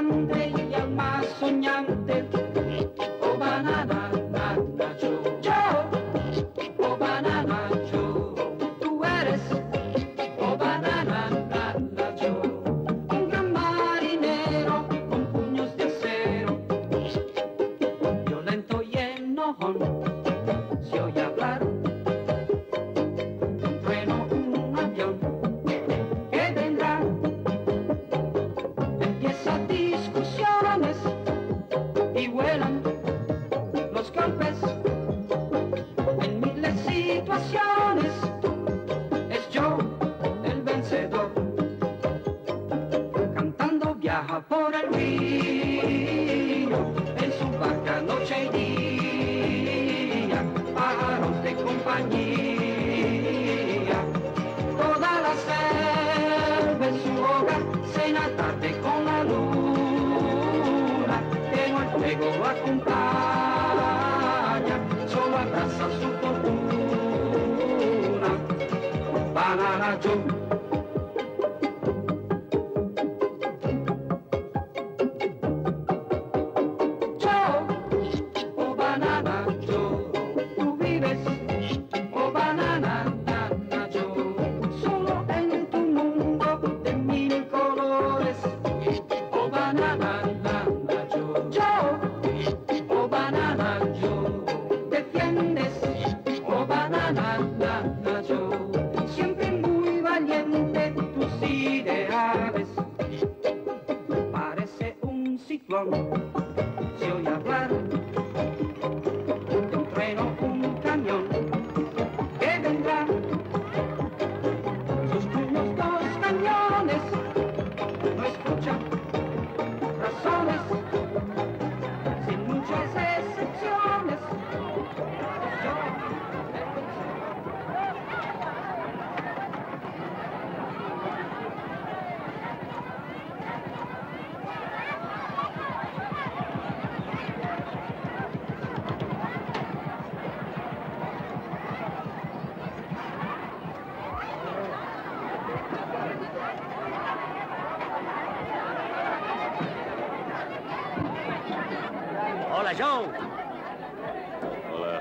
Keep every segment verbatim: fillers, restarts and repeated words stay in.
gigante y al más soñante. Oh banana, nana, yo, yo, oh banana, yo, tú eres, oh banana, nana, yo, un gran marinero con puños de acero, violento y enojón, se oye hablar de un trueno, un avión que vendrá, empieza discusiones y vuelan los golpes en miles de situaciones. Es Joe el vencedor, cantando viaja por el río en su barca noche y día, pájaros de compañía. Toda la selva es su hogar, cena tarde con la luna, pero el fuego lo acompaña, solo abraza su fortuna. Banana Joe. Joe, oh banana Joe, tú vives, oh banana, nana Joe, solo en tu mundo de mil colores. Oh banana, nana Joe, Joe, oh banana Joe, defiendes, oh banana, nana Joe, siempre muy valiente tus ideales. Parece un ciclón, se oye hablar de un trueno, un camión que vendrá, sus puños dos cañones, no escucha razones, sin muchas excepciones. Yo, Hola, Joe. Hola.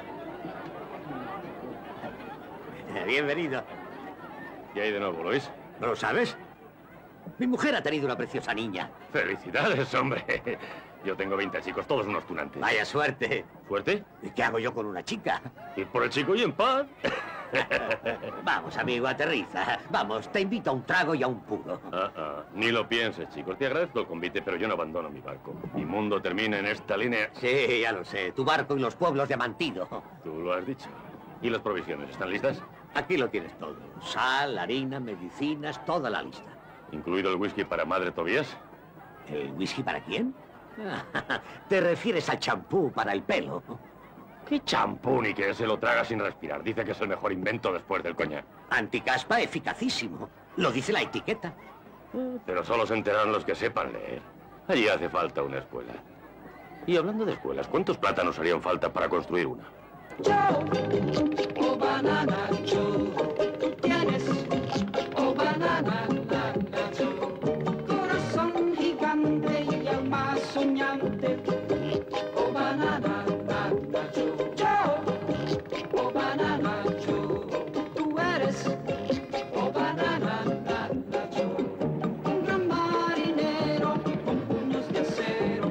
Bienvenido. ¿Qué hay de nuevo, Luis? ¿No lo sabes? Mi mujer ha tenido una preciosa niña. Felicidades, hombre. Yo tengo veinte chicos, todos unos tunantes. Vaya suerte. ¿Suerte? ¿Y qué hago yo con una chica? Ir por el chico y en paz. Vamos, amigo, aterriza. Vamos, te invito a un trago y a un puro. Ah, ah. Ni lo pienses, chicos. Te agradezco el convite, pero yo no abandono mi barco. Mi mundo termina en esta línea. Sí, ya lo sé. Tu barco y los pueblos de Amantido. Tú lo has dicho. ¿Y las provisiones están listas? Aquí lo tienes todo. Sal, harina, medicinas, toda la lista. ¿Incluido el whisky para Madre Tobías? ¿El whisky para quién? Te refieres al champú para el pelo. ¿Qué champú ni que se lo traga sin respirar? Dice que es el mejor invento después del coñac. Anticaspa eficacísimo. Lo dice la etiqueta. Pero solo se enterarán los que sepan leer. Allí hace falta una escuela. Y hablando de escuelas, ¿cuántos plátanos harían falta para construir una? Joe, oh banana Joe, tú tienes, oh banana, nana Joe, corazón gigante y alma soñante. Oh banana, nana Joe, Joe, oh banana Joe, tú eres, oh banana, nana Joe, un gran marinero con puños de acero.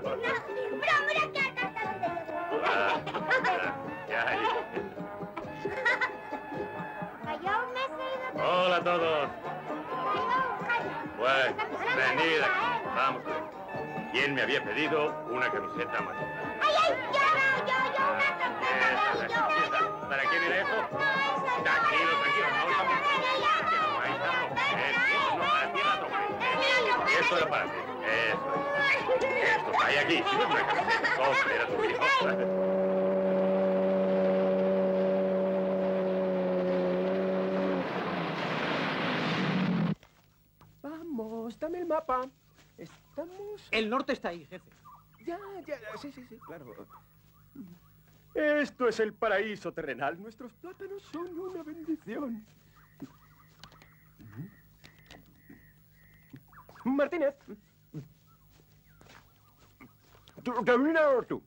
pasa? Pero mira que hasta donde llegó. Ah, ah, ¿qué hay? Callao, me he seguido. Hola a todos. Callao, calla. Pues, venid aquí. Vamos. ¿Quién me había pedido una camiseta amarilla? ¡Ay, ay! Yo, yo, yo, una Esa, camiseta de esa. ¿Para quién era eso? No, eso Tranquilo, tranquilo. No estamos... Que no vais a romper. Eso no, para ti la toqué. Esto era para ti. Eso es. Esto, cae aquí. Si no es una camiseta. Coge, era tu hijo. Vamos, dame el mapa. Estamos... El norte está ahí, jefe. Ya, ya, sí, sí, sí, claro. Esto es el paraíso terrenal. Nuestros plátanos son una bendición. Martínez. ¿Tú, camina o tú?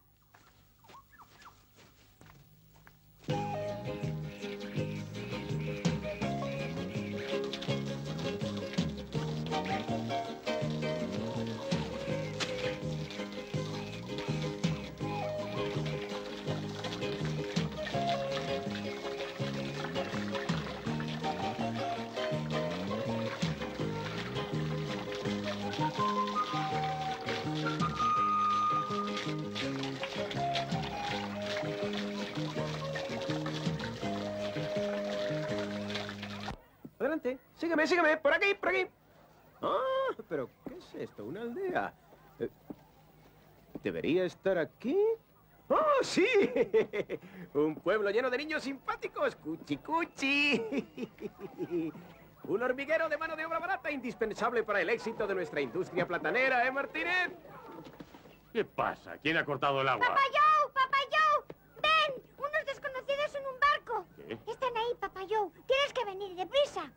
Adelante, sígueme, sígueme, por aquí, por aquí. Ah, pero ¿qué es esto? ¿Una aldea? Eh, ¿Debería estar aquí? ¡Oh, sí! Un pueblo lleno de niños simpáticos. ¡Cuchi, cuchi! Un hormiguero de mano de obra barata indispensable para el éxito de nuestra industria platanera, ¿eh, Martínez? ¿Qué pasa? ¿Quién ha cortado el agua? ¡Papá Joe! ¡Papá Joe! ¡Ven! Unos desconocidos en un barco. ¿Qué? Están ahí, Papá Joe. Tienes que venir deprisa.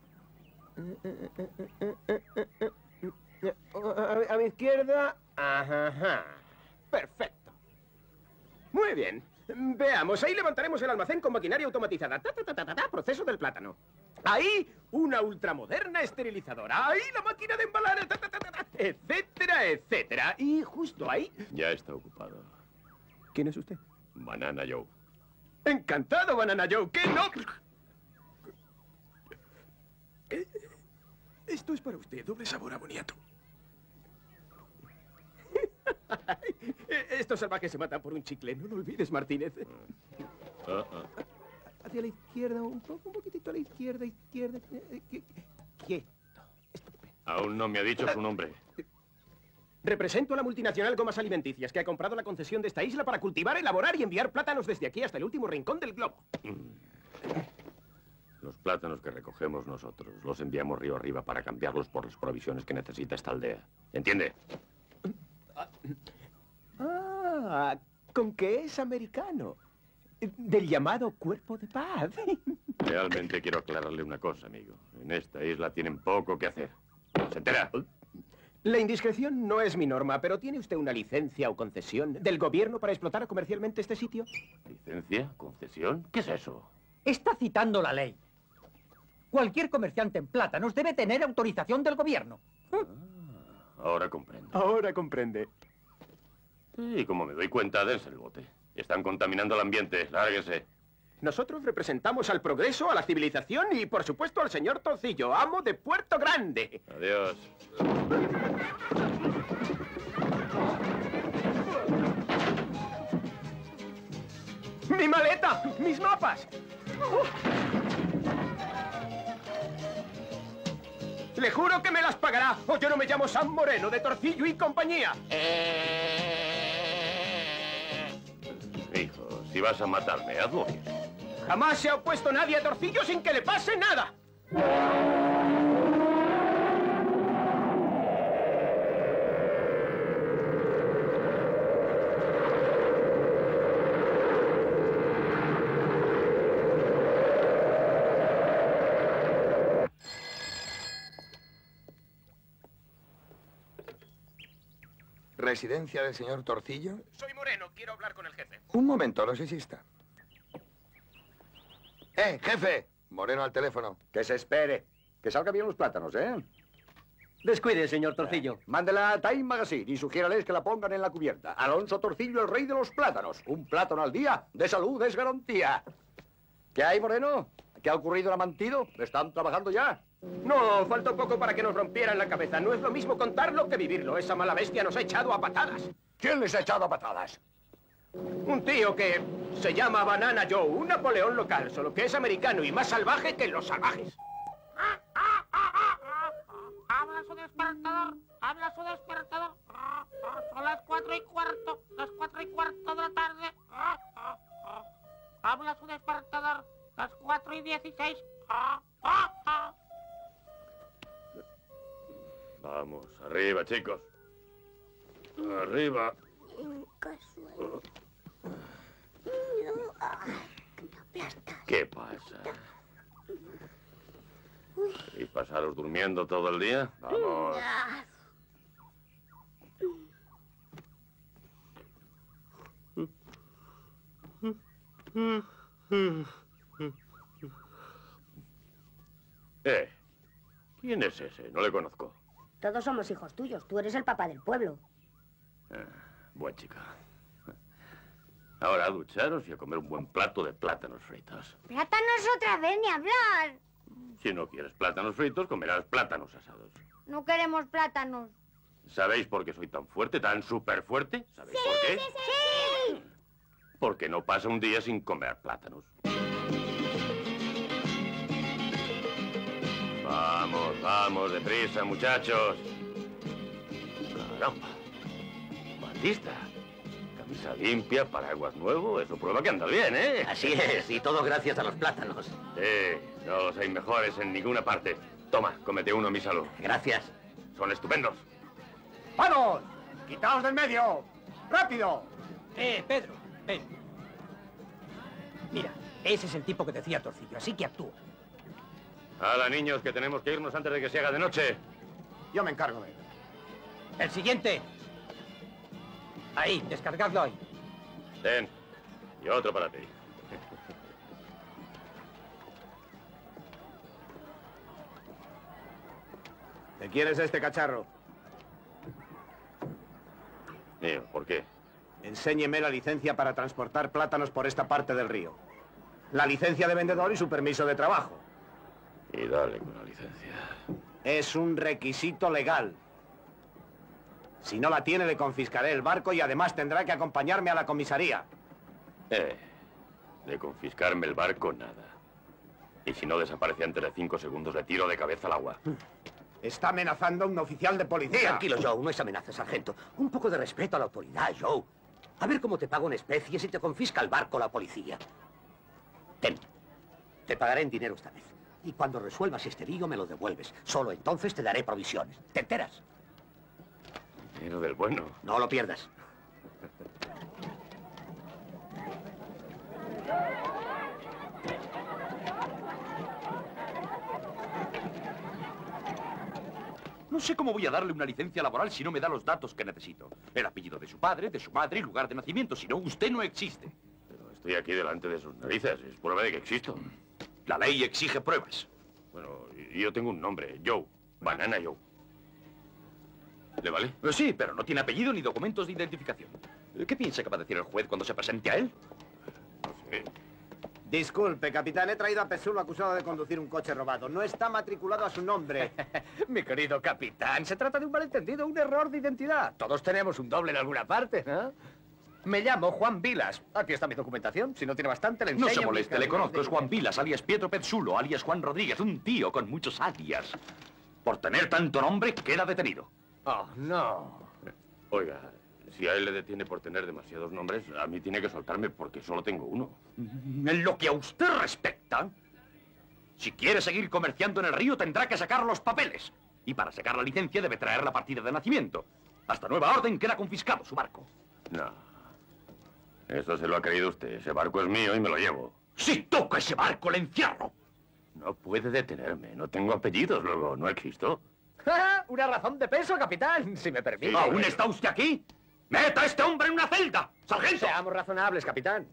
A, a mi izquierda. Ajá, ajá. Perfecto. Muy bien. Veamos, ahí levantaremos el almacén con maquinaria automatizada. Ta, ta, ta, ta, ta, ta, proceso del plátano. Ahí, una ultramoderna esterilizadora. Ahí, la máquina de embalar, ta, ta, ta, ta, ta, etcétera, etcétera. Y justo ahí... Ya está ocupado. ¿Quién es usted? Banana Joe. Encantado, Banana Joe. ¿Qué no? Eh, Esto es para usted, doble sabor a boniato. Estos salvajes se matan por un chicle. No lo olvides, Martínez. Ah, ah. Hacia la izquierda, un poco, un poquitito a la izquierda, izquierda. eh, qui- Quieto. Estupendo. Aún no me ha dicho su nombre. Represento a la multinacional Gomas Alimenticias, que ha comprado la concesión de esta isla para cultivar, elaborar y enviar plátanos desde aquí hasta el último rincón del globo. Los plátanos que recogemos nosotros los enviamos río arriba para cambiarlos por las provisiones que necesita esta aldea. ¿Entiende? Ah, con que es americano. Del llamado Cuerpo de Paz. Realmente quiero aclararle una cosa, amigo. En esta isla tienen poco que hacer. ¿Se entera? La indiscreción no es mi norma, pero ¿tiene usted una licencia o concesión del gobierno para explotar comercialmente este sitio? ¿Licencia? ¿Concesión? ¿Qué es eso? Está citando la ley. Cualquier comerciante en plátanos debe tener autorización del gobierno. Ahora comprendo. Ahora comprende. Y como me doy cuenta, dense el bote. Están contaminando el ambiente. Lárguese. Nosotros representamos al progreso, a la civilización y, por supuesto, al señor Torcillo, amo de Puerto Grande. Adiós. ¡Mi maleta! ¡Mis mapas! ¡Oh! Le juro que me las pagará, o yo no me llamo San Moreno de Torcillo y compañía. Hijo, si vas a matarme, hazlo bien. Jamás se ha opuesto nadie a Torcillo sin que le pase nada. ¿Residencia del señor Torcillo? Soy Moreno, quiero hablar con el jefe. Un momento, los insista. ¡Eh, jefe! Moreno al teléfono. Que se espere. Que salgan bien los plátanos, ¿eh? Descuide, señor Torcillo. Mándela a Time Magazine y sugiérales que la pongan en la cubierta. Alonso Torcillo, el rey de los plátanos. Un plátano al día, de salud es garantía. ¿Qué hay, Moreno? ¿Qué ha ocurrido en Amantido? ¿Están trabajando ya? No, faltó poco para que nos rompieran la cabeza. No es lo mismo contarlo que vivirlo. Esa mala bestia nos ha echado a patadas. ¿Quién les ha echado a patadas? Un tío que se llama Banana Joe, un Napoleón local, solo que es americano y más salvaje que los salvajes. Habla su despertador, habla su despertador. Son las cuatro y cuarto, las cuatro y cuarto de la tarde. Habla su despertador, las cuatro y dieciséis. Vamos, arriba, chicos. Arriba. ¿Qué pasa? ¿Y pasaros durmiendo todo el día? Vamos. Eh, ¿quién es ese? No le conozco. Todos somos hijos tuyos. Tú eres el papá del pueblo. Ah, buen chica. Ahora a ducharos y a comer un buen plato de plátanos fritos. Plátanos otra vez, ni hablar. Si no quieres plátanos fritos, comerás plátanos asados. No queremos plátanos. ¿Sabéis por qué soy tan fuerte, tan súper fuerte? ¿Sabéis Sí, por qué? sí, sí, sí. Porque no pasa un día sin comer plátanos. Vamos, vamos, deprisa, muchachos. Caramba. Batista. Camisa limpia, paraguas nuevo, eso prueba que andas bien, ¿eh? Así es, y todo gracias a los plátanos. Sí, no sois mejores en ninguna parte. Toma, cómete uno, mi salud. Gracias. Son estupendos. ¡Vamos! ¡Quitaos del medio! ¡Rápido! Eh, Pedro, ven. Mira, ese es el tipo que decía Torcillo, así que actúa. Hala, niños, que tenemos que irnos antes de que se haga de noche. Yo me encargo de él. El siguiente. Ahí, descargadlo ahí. Ten. Y otro para ti. ¿Te quieres este cacharro? Mío, ¿por qué? Enséñeme la licencia para transportar plátanos por esta parte del río. La licencia de vendedor y su permiso de trabajo. Y dale con la licencia. Es un requisito legal. Si no la tiene, le confiscaré el barco y además tendrá que acompañarme a la comisaría. Eh, de confiscarme el barco, nada. Y si no desaparece antes de cinco segundos, le tiro de cabeza al agua. Está amenazando a un oficial de policía. Tranquilo, Joe, no es amenaza, sargento. Un poco de respeto a la autoridad, Joe. A ver cómo te pago en especies y te confisca el barco la policía. Ten. Te pagaré en dinero esta vez. Y cuando resuelvas este lío me lo devuelves. Solo entonces te daré provisiones. ¿Te enteras? Dinero del bueno. No lo pierdas. No sé cómo voy a darle una licencia laboral si no me da los datos que necesito. El apellido de su padre, de su madre y lugar de nacimiento. Si no, usted no existe. Pero estoy aquí delante de sus narices. Es prueba de que existo. La ley exige pruebas. Bueno, y yo tengo un nombre. Joe. Banana Joe. ¿Le vale? Eh, Sí, pero no tiene apellido ni documentos de identificación. Eh, ¿Qué piensa que va a decir el juez cuando se presente a él? No sé. Disculpe, capitán, he traído a Pesulo acusado de conducir un coche robado. No está matriculado a su nombre. Mi querido capitán, se trata de un malentendido, un error de identidad. Todos tenemos un doble en alguna parte, ¿no? Me llamo Juan Vilas. Aquí está mi documentación. Si no tiene bastante, le No enseño se mis moleste, le cartas conozco. de Es Juan identidad. Vilas, alias Pietro Pezzulo, alias Juan Rodríguez. Un tío con muchos alias. Por tener tanto nombre, queda detenido. Oh, no. Oiga, si a él le detiene por tener demasiados nombres, a mí tiene que soltarme porque solo tengo uno. En lo que a usted respecta, si quiere seguir comerciando en el río, tendrá que sacar los papeles. Y para sacar la licencia debe traer la partida de nacimiento. Hasta nueva orden queda confiscado su barco. No. Eso se lo ha creído usted. Ese barco es mío y me lo llevo. Si toca ese barco, le encierro. No puede detenerme. No tengo apellidos, luego no existo. Una razón de peso, capitán, si me permite. ¿Aún está usted aquí? ¡Meta a este hombre en una celda! ¡Sargento! Seamos razonables, capitán.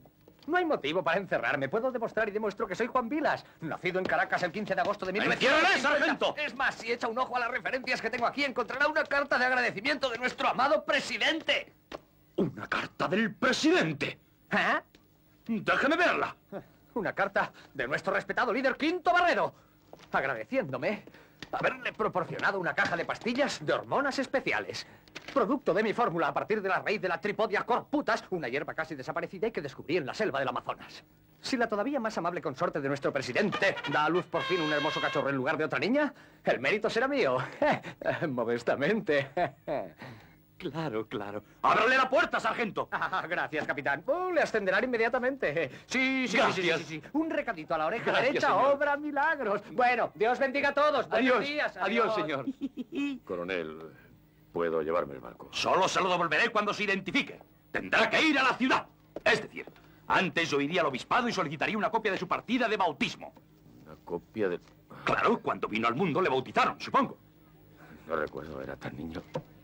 No hay motivo para encerrarme. Puedo demostrar y demuestro que soy Juan Vilas, nacido en Caracas el quince de agosto de mil novecientos cincuenta. ¡Enciérrale, sargento! Es más, si echa un ojo a las referencias que tengo aquí, encontrará una carta de agradecimiento de nuestro amado presidente. ¿Una carta del presidente? ¿Eh? Déjeme verla. Una carta de nuestro respetado líder Quinto Barredo, agradeciéndome haberle proporcionado una caja de pastillas de hormonas especiales, producto de mi fórmula a partir de la raíz de la Tripodia corputas, una hierba casi desaparecida y que descubrí en la selva del Amazonas. Si la todavía más amable consorte de nuestro presidente da a luz por fin un hermoso cachorro en lugar de otra niña, el mérito será mío. Modestamente. Claro, claro. ¡Ábrale la puerta, sargento! Ah, gracias, capitán. Oh, le ascenderán inmediatamente. Sí, sí, sí, sí, sí, sí. Un recadito a la oreja Gracias, derecha, señor. obra milagros. Bueno, Dios bendiga a todos. Buenos Adiós, días. adiós, señor. Coronel, ¿puedo llevarme el barco? Solo se lo devolveré cuando se identifique. Tendrá que ir a la ciudad. Es decir, antes yo iría al obispado y solicitaría una copia de su partida de bautismo. Una copia de... Claro, cuando vino al mundo le bautizaron, supongo. No recuerdo, era tan niño.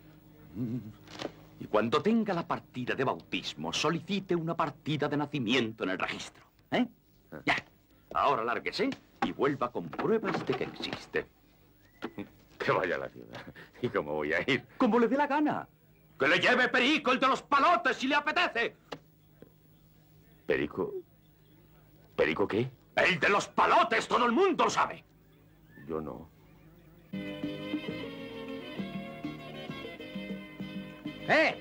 Y cuando tenga la partida de bautismo, solicite una partida de nacimiento en el registro. ¿Eh? Ya. Ahora lárguese y vuelva con pruebas de que existe. Que vaya a la ciudad. ¿Y cómo voy a ir? Como le dé la gana. Que le lleve Perico, el de los palotes, si le apetece. ¿Perico? ¿Perico qué? El de los palotes, todo el mundo lo sabe. Yo no. ¡Eh!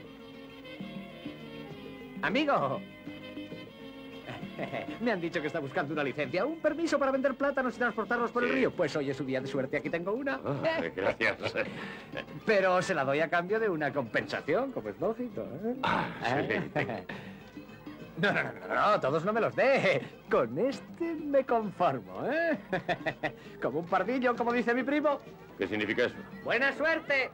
Amigo. Me han dicho que está buscando una licencia, un permiso para vender plátanos y transportarlos por el Sí. río. Pues hoy es su día de suerte, aquí tengo una. Ah, gracias. Pero se la doy a cambio de una compensación, como es lógico. ¿eh? Ah, sí. No, no, no, no, no, todos no me los dé. Con este me conformo, ¿eh? Como un pardillo, como dice mi primo. ¿Qué significa eso? ¡Buena suerte!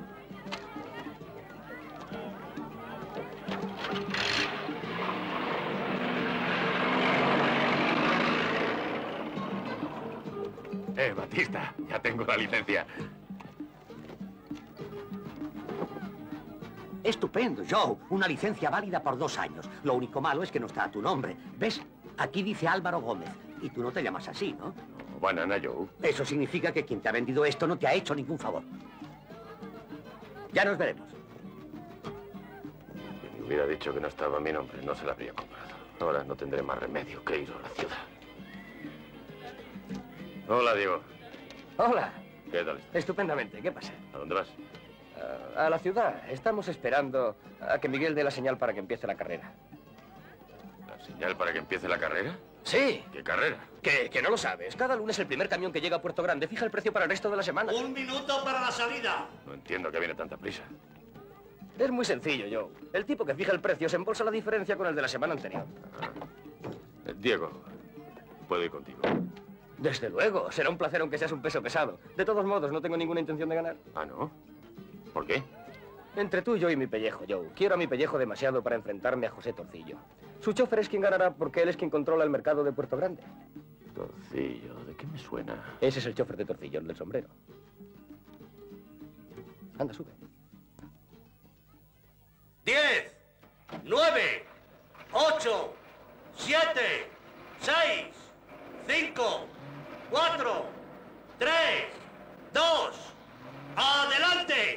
Eh, Batista, ya tengo la licencia. Estupendo, Joe. Una licencia válida por dos años. Lo único malo es que no está a tu nombre. ¿Ves? Aquí dice Álvaro Gómez. Y tú no te llamas así, ¿no? No, Banana Joe. Eso significa que quien te ha vendido esto no te ha hecho ningún favor. Ya nos veremos. Si me hubiera dicho que no estaba mi nombre, no se la habría comprado. Ahora no tendré más remedio que ir a la ciudad. Hola, Diego. Hola. ¿Qué tal estás? Estupendamente. ¿Qué pasa? ¿A dónde vas? A, a la ciudad. Estamos esperando a que Miguel dé la señal para que empiece la carrera. ¿La señal para que empiece la carrera? Sí. ¿Qué carrera? Que, que no lo sabes. Cada lunes el primer camión que llega a Puerto Grande fija el precio para el resto de la semana. Un minuto para la salida. No entiendo que viene tanta prisa. Es muy sencillo, Joe. El tipo que fija el precio se embolsa la diferencia con el de la semana anterior. Ah. Eh, Diego, ¿puedo ir contigo? Desde luego. Será un placer aunque seas un peso pesado. De todos modos, no tengo ninguna intención de ganar. Ah, ¿no? ¿Por qué? Entre tú, yo y mi pellejo, Joe. Quiero a mi pellejo demasiado para enfrentarme a José Torcillo. Su chofer es quien ganará porque él es quien controla el mercado de Puerto Grande. Torcillo, ¿de qué me suena? Ese es el chofer de Torcillo, el del sombrero. Anda, sube. Diez, nueve, ocho, siete, seis, cinco, cuatro, tres, dos, ¡adelante!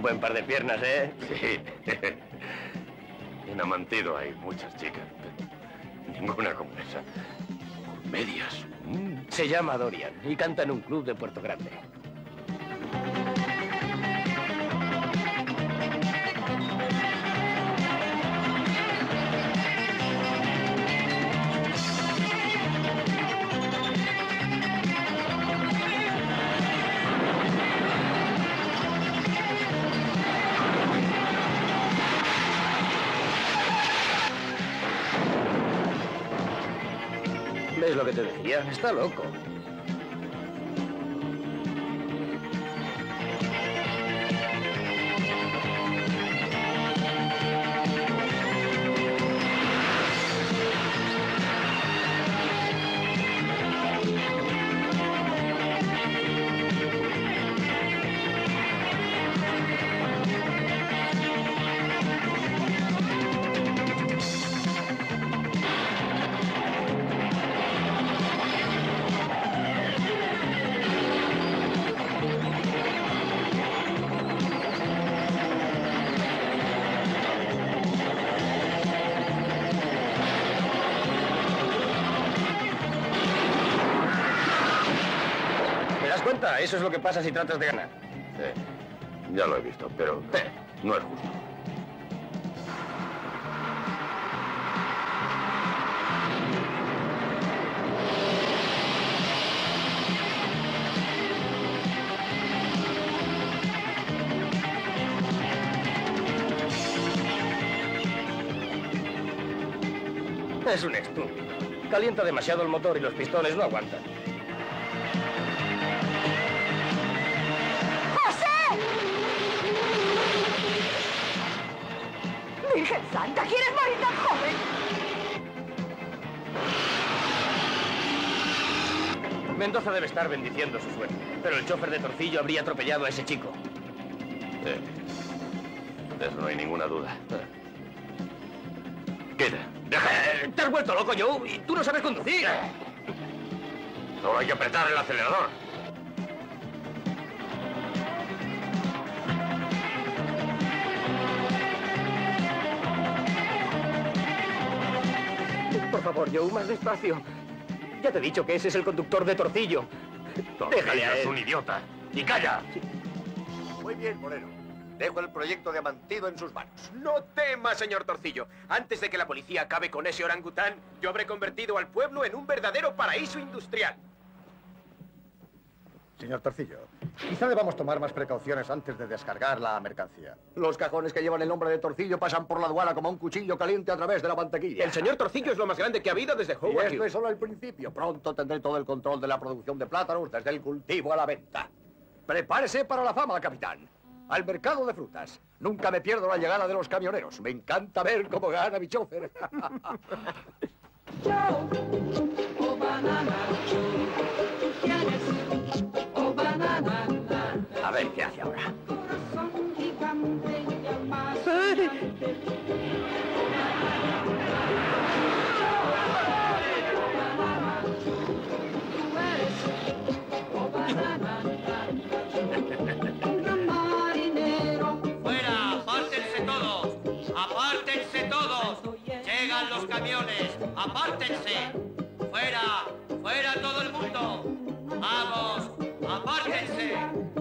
Buen par de piernas, ¿eh? Sí. En Amantido hay muchas chicas, pero ninguna como esa. Con medias. Mm. Se llama Dorian y canta en un club de Puerto Grande. ¿Ves lo que te decía? Está loco. Eso es lo que pasa si tratas de ganar. Sí, ya lo he visto, pero eh, no es justo. Es un estúpido. Calienta demasiado el motor y los pistones no aguantan. ¡Virgen Santa! ¿Quieres morir tan joven? Mendoza debe estar bendiciendo su suerte, pero el chofer de Torcillo habría atropellado a ese chico. Sí. De eso no hay ninguna duda. Queda. Deja. Eh, ¡Te has vuelto loco, Joe! ¡Y tú no sabes conducir! Solo hay que apretar el acelerador. Por favor, Joe, más despacio. Ya te he dicho que ese es el conductor de Torcillo. Torcillo Déjale a él. es un idiota. ¡Y calla! Sí. Muy bien, Moreno. Dejo el proyecto de Amantido en sus manos. No tema, señor Torcillo. Antes de que la policía acabe con ese orangután, yo habré convertido al pueblo en un verdadero paraíso industrial. Señor Torcillo, quizá debamos tomar más precauciones antes de descargar la mercancía. Los cajones que llevan el nombre de Torcillo pasan por la aduana como un cuchillo caliente a través de la mantequilla. El señor Torcillo es lo más grande que ha habido desde Y Howard esto Hughes. es solo el principio. Pronto tendré todo el control de la producción de plátanos, desde el cultivo a la venta. Prepárese para la fama, capitán. Al mercado de frutas. Nunca me pierdo la llegada de los camioneros. Me encanta ver cómo gana mi chofer. Oh, banana, tú tienes, oh, banana, A ver qué hace ahora. corazón gigante y el más gigante. Tú eres, oh, banana, un gran marinero. ¡Fuera! ¡Apártense todos! ¡Apártense todos! ¡Llegan los camiones! ¡Apártense! ¡Fuera! ¡Fuera todo el mundo! ¡Vamos! ¡Apártense!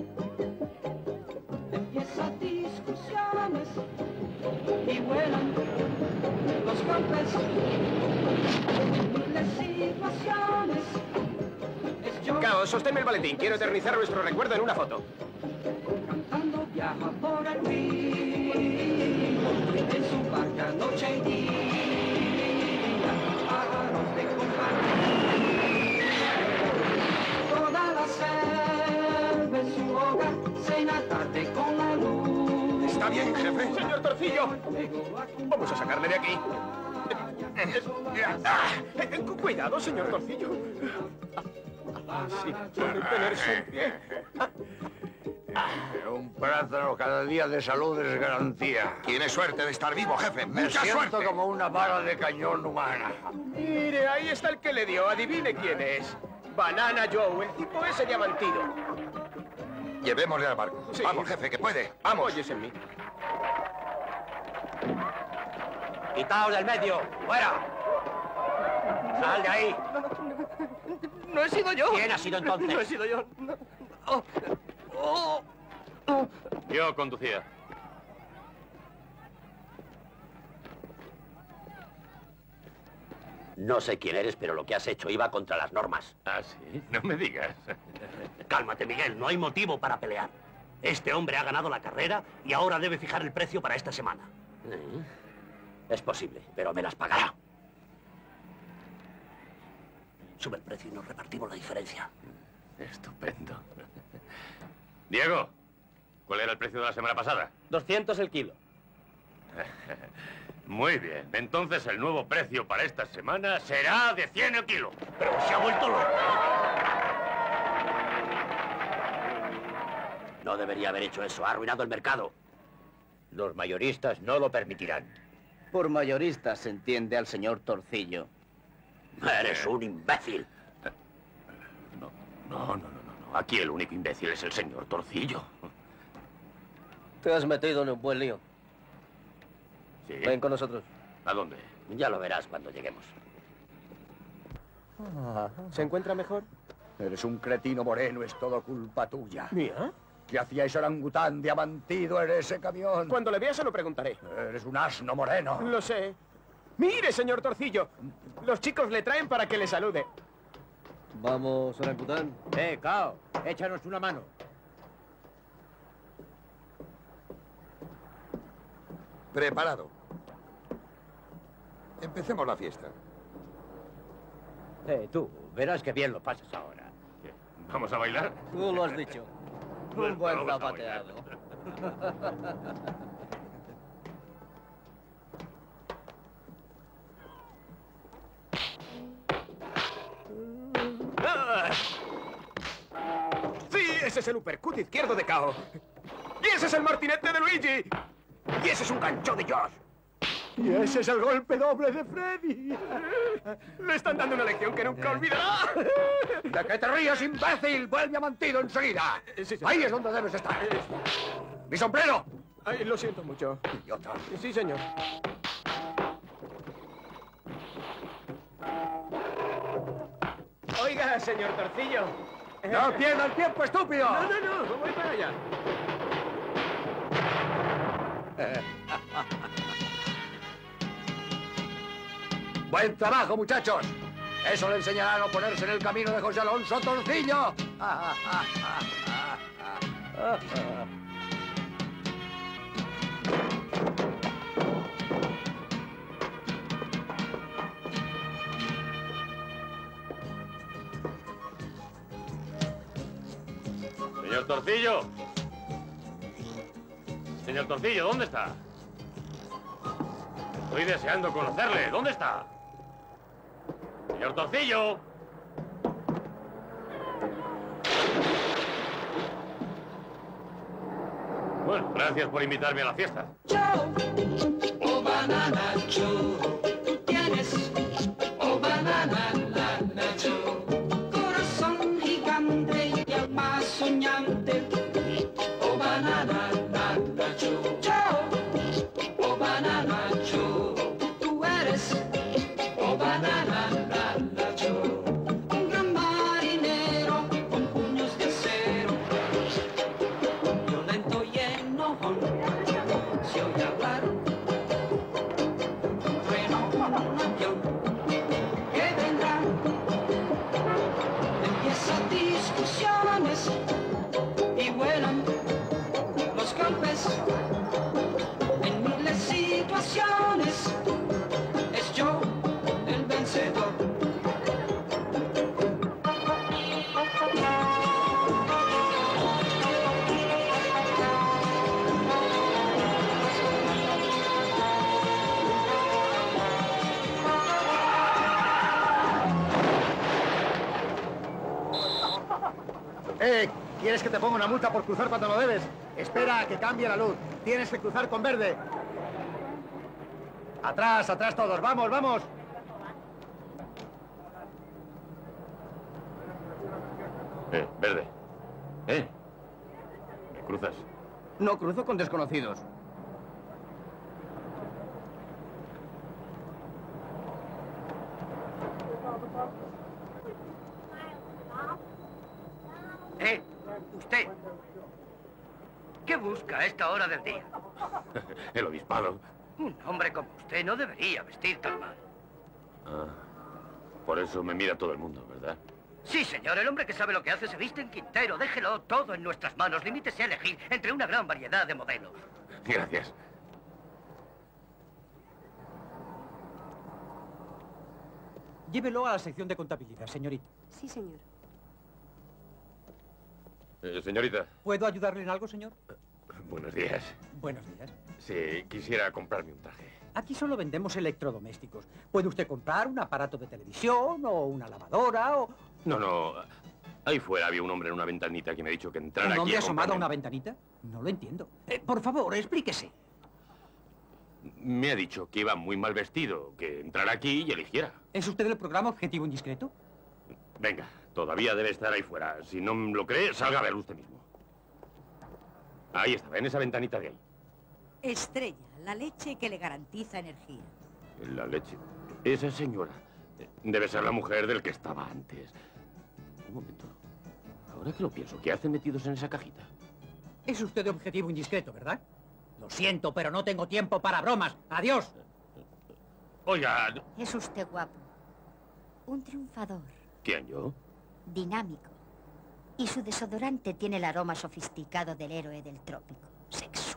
Empiezan discusiones y vuelan los golpes, miles situaciones. Es yo Cao, sosténme el maletín. Quiero eternizar nuestro recuerdo en una foto. cantando viaja por el río, en su barca noche y día, pájaros de compañía. Toda la selva en su hogar, cena tarde con la luz. ¿Está bien, jefe? Señor Torcillo. Vamos a sacarle de aquí. Ah, eh, Cuidado, señor Torcillo. Sí, puede tenerse en pie. Un plátano cada día de salud es garantía. Tiene suerte de estar vivo, jefe. Me Mucha siento suerte. como una bala de cañón humana. Mire, ahí está el que le dio. Adivine quién es. Banana Joe, el tipo ese diamantido. Llevémosle al barco. Sí. Vamos, jefe, que puede. Vamos. Oyes en mí. ¡Quitaos del medio! ¡Fuera! ¡Sal de ahí! No, no, no, no he sido yo. ¿Quién ha sido entonces? No he sido yo. No. Oh, oh, oh. Yo conducía. No sé quién eres, pero lo que has hecho iba contra las normas. ¿Ah, sí? No me digas. Cálmate, Miguel. No hay motivo para pelear. Este hombre ha ganado la carrera y ahora debe fijar el precio para esta semana. ¿Eh? Es posible, pero me las pagará. Sube el precio y nos repartimos la diferencia. Estupendo. Diego, ¿cuál era el precio de la semana pasada? doscientos el kilo. Muy bien. Entonces el nuevo precio para esta semana será de cien el kilo. Pero se ha vuelto loco. No debería haber hecho eso. Ha arruinado el mercado. Los mayoristas no lo permitirán. Por mayorista se entiende al señor Torcillo. Eres un imbécil. No, no, no, no, no. Aquí el único imbécil es el señor Torcillo. Te has metido en un buen lío. ¿Sí? Ven con nosotros. ¿A dónde? Ya lo verás cuando lleguemos. ¿Se encuentra mejor? Eres un cretino moreno, es todo culpa tuya. ¿Mía? ¿Qué hacía ese orangután diamantido en ese camión? Cuando le vea se lo preguntaré. Eres un asno moreno. Lo sé. Mire, señor Torcillo. Los chicos le traen para que le salude. Vamos, orangután. Eh, Cao, échanos una mano. Preparado. Empecemos la fiesta. Eh, tú, verás que bien lo pasas ahora. ¿Vamos a bailar? Tú lo has dicho. Un buen Vamos a zapateado. Sí, ese es el uppercut izquierdo de Cao. Y ese es el martinete de Luigi. Y ese es un gancho de Josh. Y ese es el golpe doble de Freddy. Le están dando una lección que nunca olvidará. ¿De qué te ríes, imbécil? Vuelve a Mantido enseguida. Sí, señor. Ahí es donde debes estar. ¡Mi sombrero! Ay, lo siento mucho. Idiota. Sí, señor. Oiga, señor Torcillo. ¡No pierda el tiempo, estúpido! No, no, no, voy para allá. ¡Buen trabajo, muchachos! Eso le enseñará a no ponerse en el camino de José Alonso Torcillo. Señor Torcillo. Señor Torcillo, ¿dónde está? Estoy deseando conocerle. ¿Dónde está? Señor Torcillo. Bueno, gracias por invitarme a la fiesta. Oh banana Joe, tú tienes, oh banana, nana Joe, corazón gigante y alma soñante, oh banana, nana Joe, Joe, oh banana Joe, tú eres, oh banana, nana Joe, un gran marinero con puños de acero, violento y enojón, se oye hablar. Que vendrá, empieza discusiones y vuelan los golpes en miles de situaciones. Es Joe el vencedor. Eh, ¿quieres que te ponga una multa por cruzar cuando no debes? Espera a que cambie la luz. Tienes que cruzar con verde. Atrás, atrás todos. ¡Vamos, vamos! Eh, verde. Eh. ¿Cruzas? No cruzo con desconocidos. Eh, usted. ¿Qué busca a esta hora del día? El obispado. Un hombre como usted no debería vestir tan mal. Ah, por eso me mira todo el mundo, ¿verdad? Sí, señor, el hombre que sabe lo que hace se viste en Quintero. Déjelo todo en nuestras manos. Limítese a elegir entre una gran variedad de modelos. Gracias. Llévelo a la sección de contabilidad, señorita. Sí, señor. Eh, señorita. ¿Puedo ayudarle en algo, señor? Buenos días. Buenos días. Sí, quisiera comprarme un traje. Aquí solo vendemos electrodomésticos. Puede usted comprar un aparato de televisión o una lavadora o... No, no. Ahí fuera había un hombre en una ventanita que me ha dicho que entrara ¿Un aquí hombre a asomado a comprarme- una ventanita? No lo entiendo. Eh, por favor, explíquese. Me ha dicho que iba muy mal vestido, que entrara aquí y eligiera. ¿Es usted del programa Objetivo Indiscreto? Venga, todavía debe estar ahí fuera. Si no lo cree, salga a verlo usted mismo. Ahí estaba, en esa ventanita de ahí. Estrella, la leche que le garantiza energía. La leche. Esa señora eh, debe ser la mujer del que estaba antes. Un momento. Ahora que lo pienso, ¿qué hacen metidos en esa cajita? Es usted de Objetivo Indiscreto, ¿verdad? Lo siento, pero no tengo tiempo para bromas. ¡Adiós! Oiga, Es usted guapo. Un triunfador. ¿quién, yo? Dinámico. Y su desodorante tiene el aroma sofisticado del héroe del trópico. Sexual.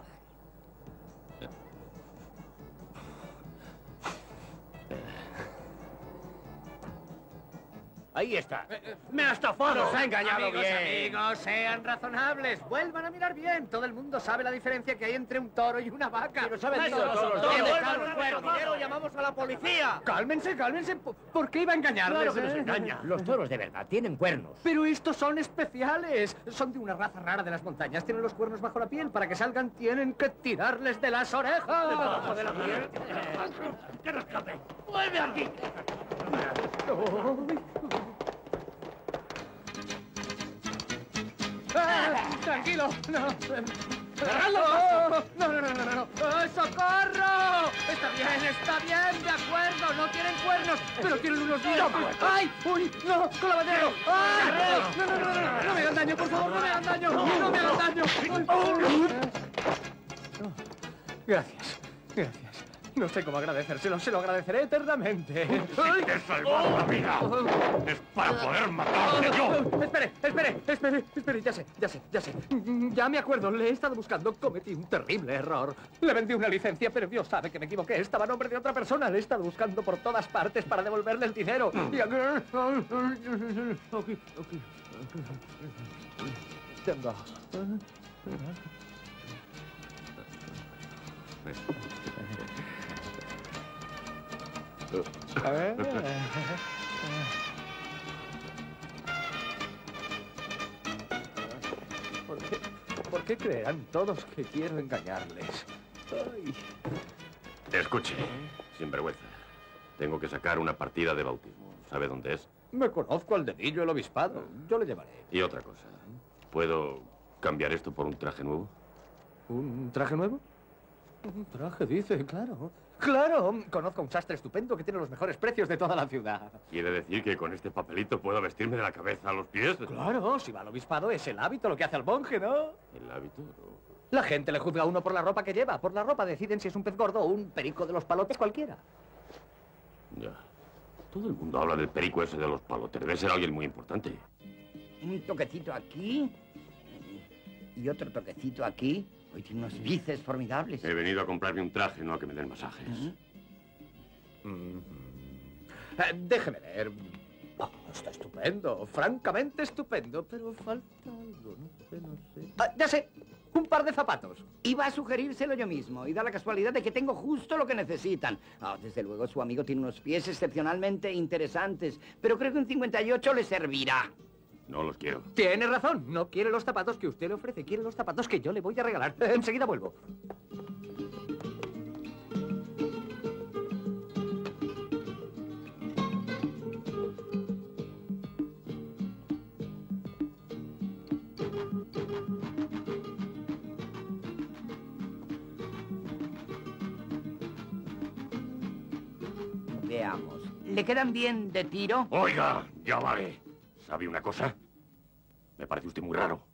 Ahí está. ¡Me ha estafado! Nos ha engañado amigos, bien. amigos, sean razonables. Vuelvan a mirar bien. Todo el mundo sabe la diferencia que hay entre un toro y una vaca. Pero saben Eso, todos los ¿dónde días. están los Devuelvan cuernos? dinero, llamamos a la policía. Cálmense, cálmense. ¿Por- ¿Por qué iba a engañarles? Claro que nos eh? engaña. Los toros de verdad tienen cuernos. Pero estos son especiales. Son de una raza rara de las montañas. Tienen los cuernos bajo la piel. Para que salgan tienen que tirarles de las orejas. Debajo de la piel. ¡Que no escape! ¡Vuelve aquí! Ah, tranquilo, no. ¡Cerradlo! No, no, no, no, no, no. ¡Ah, ¡Socorro! Está bien, está bien, de acuerdo. No tienen cuernos, pero tienen unos dientes. ¡Ay! ¡Uy! ¡No! ¡Con la bandera! ¡Ay! No, no, no, no, no, no me hagan daño, por favor, no me hagan daño. No me hagan daño. Gracias, gracias. No sé cómo agradecérselo, se lo agradeceré eternamente. Si te salvó la vida, es para poder matarte yo. Espere, espere, espere, espere, ya sé, ya sé, ya sé. Ya me acuerdo, le he estado buscando, cometí un terrible error. Le vendí una licencia, pero Dios sabe que me equivoqué. Estaba a nombre de otra persona, le he estado buscando por todas partes para devolverle el dinero. Y aquí... Aquí, aquí. Tengo... ¿Por qué, por qué creerán todos que quiero engañarles? Ay. Escuche, sinvergüenza. Tengo que sacar una partida de bautismo. ¿Sabe dónde es? Me conozco al dedillo el obispado. Yo le llevaré. Y otra cosa. ¿Puedo cambiar esto por un traje nuevo? ¿Un traje nuevo? Un traje, dice, claro. ¡Claro! Conozco a un sastre estupendo que tiene los mejores precios de toda la ciudad. ¿Quiere decir que con este papelito puedo vestirme de la cabeza a los pies? Claro, si va al obispado es el hábito lo que hace al monje, ¿no? ¿El hábito? La gente le juzga a uno por la ropa que lleva. Por la ropa deciden si es un pez gordo o un perico de los palotes cualquiera. Ya. Todo el mundo habla del perico ese de los palotes. Debe ser alguien muy importante. Un toquecito aquí y otro toquecito aquí. Hoy tiene unos bíceps formidables. He venido a comprarme un traje, no a que me den masajes. Mm. Eh, déjeme ver. Oh, está estupendo, francamente estupendo, pero falta algo, no sé, no sé. Ah, ya sé, un par de zapatos. Iba a sugerírselo yo mismo y da la casualidad de que tengo justo lo que necesitan. Ah, desde luego su amigo tiene unos pies excepcionalmente interesantes, pero creo que un cincuenta y ocho le servirá. No los quiero. Tiene razón, no quiere los zapatos que usted le ofrece, quiere los zapatos que yo le voy a regalar. Enseguida vuelvo. Veamos. ¿Le quedan bien de tiro? Oiga, ya vale. ¿Sabe una cosa? Me parece usted muy raro.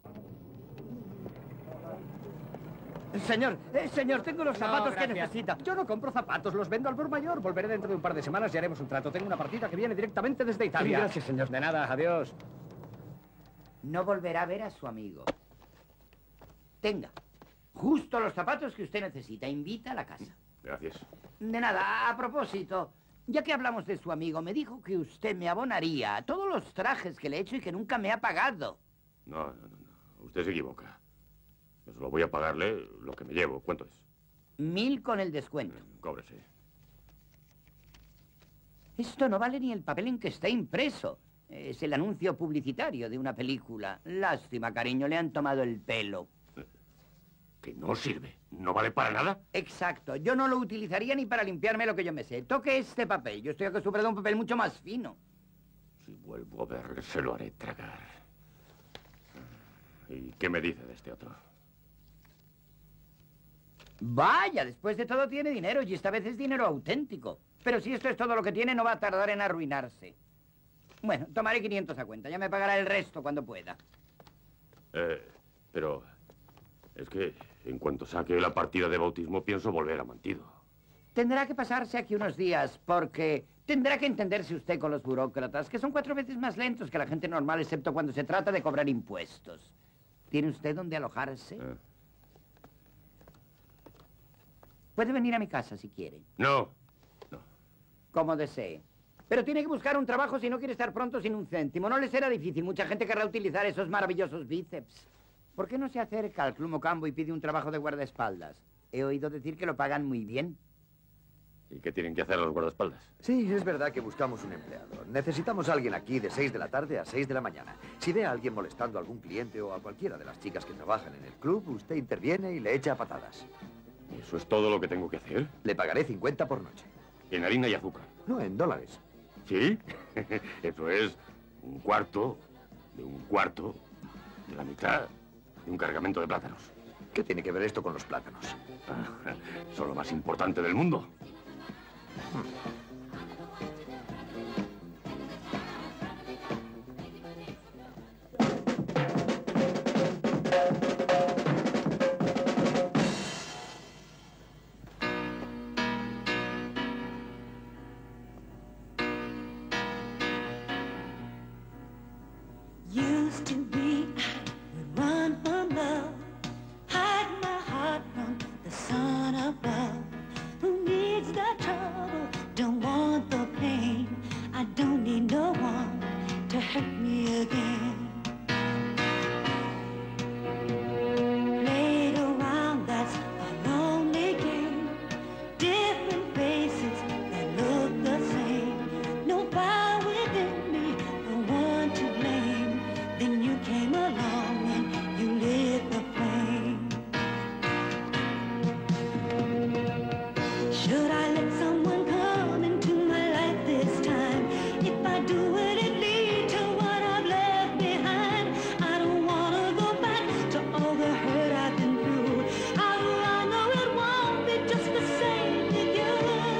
Señor, eh, señor, tengo los No, zapatos que gracias. necesita. Yo no compro zapatos, los vendo al por mayor. Volveré dentro de un par de semanas y haremos un trato. Tengo una partida que viene directamente desde Italia. Sí, gracias, señor. De nada, adiós. No volverá a ver a su amigo. Tenga. Justo los zapatos que usted necesita. Invita a la casa. Gracias. De nada, a propósito, ya que hablamos de su amigo, me dijo que usted me abonaría todos los trajes que le he hecho y que nunca me ha pagado. No, no, no, no. Usted se equivoca. Yo solo voy a pagarle lo que me llevo. ¿Cuánto es? Mil con el descuento. Cóbrese. Esto no vale ni el papel en que está impreso. Es el anuncio publicitario de una película. Lástima, cariño, le han tomado el pelo. ¿Que no sirve? ¿No vale para nada? Exacto. Yo no lo utilizaría ni para limpiarme lo que yo me sé. Toque este papel. Yo estoy acostumbrado a un papel mucho más fino. Si vuelvo a verle, se lo haré tragar. ¿Y qué me dice de este otro? Vaya, después de todo tiene dinero y esta vez es dinero auténtico. Pero si esto es todo lo que tiene, no va a tardar en arruinarse. Bueno, tomaré quinientos a cuenta. Ya me pagará el resto cuando pueda. Eh, pero... Es que en cuanto saque la partida de bautismo pienso volver a Mantido. Tendrá que pasarse aquí unos días porque tendrá que entenderse usted con los burócratas, que son cuatro veces más lentos que la gente normal, excepto cuando se trata de cobrar impuestos. ¿Tiene usted dónde alojarse? Eh. Puede venir a mi casa si quiere. No. Como desee. Pero tiene que buscar un trabajo si no quiere estar pronto sin un céntimo. No le será difícil. Mucha gente querrá utilizar esos maravillosos bíceps. ¿Por qué no se acerca al Club Mocambo y pide un trabajo de guardaespaldas? He oído decir que lo pagan muy bien. ¿Y qué tienen que hacer los guardaespaldas? Sí, es verdad que buscamos un empleado. Necesitamos a alguien aquí de seis de la tarde a seis de la mañana. Si ve a alguien molestando a algún cliente o a cualquiera de las chicas que trabajan en el club, usted interviene y le echa patadas. ¿Eso es todo lo que tengo que hacer? Le pagaré cincuenta por noche. En harina y azúcar. No, en dólares. ¿Sí? Eso es un cuarto de un cuarto de la mitad de un cargamento de plátanos. ¿Qué tiene que ver esto con los plátanos? Ah, son lo más importante del mundo. Used to be, I would run from love, hide my heart from the sun above. Who needs the trouble? Don't want the pain. I don't need no one to hurt me again. Played around, that's a lonely game. Different faces that look the same. No power within me, no one to blame. Then you came along and you lit the flame. Should I let someone come into my life this time? If I do, would it lead to what I've left behind? I don't wanna go back to all the hurt I've been through. How do I know it won't be just the same with you?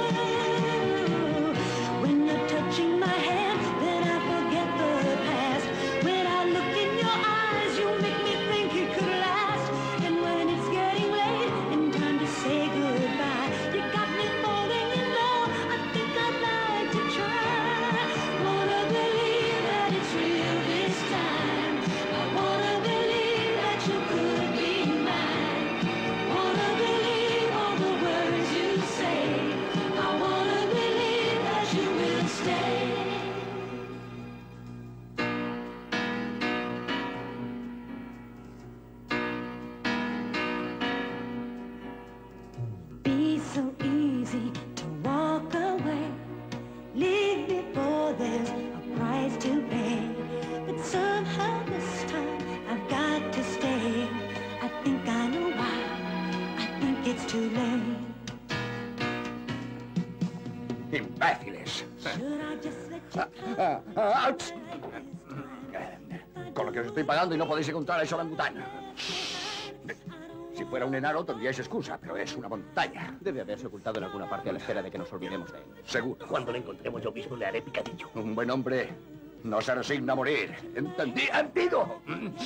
When you're touching my hand, then I forget the past. When I look in your eyes, you make me think it could last. And when it's getting late and time to say goodbye, you got me falling in love. I think I'd like to try. Wanna believe that it's real this time. I wanna believe that you could be mine. Wanna believe all the words you say. I wanna believe that you will stay. Be so easy to walk away. Leave before there's a price to pay. But somehow this time I've got to stay. I think I know why. I think it's too late. ¡Imbéciles! Should I just let you Ah, ah, ah, ch- Con lo que os estoy pagando y no podéis encontrar a ese orangután. Si Si fuera un enano tendríais excusa, pero es una montaña. Debe haberse ocultado en alguna parte a la espera de que nos olvidemos de él. Seguro. Cuando le encontremos yo mismo le haré picadillo. Un buen hombre no se resigna a morir. ¿Entendí? ¡Entido!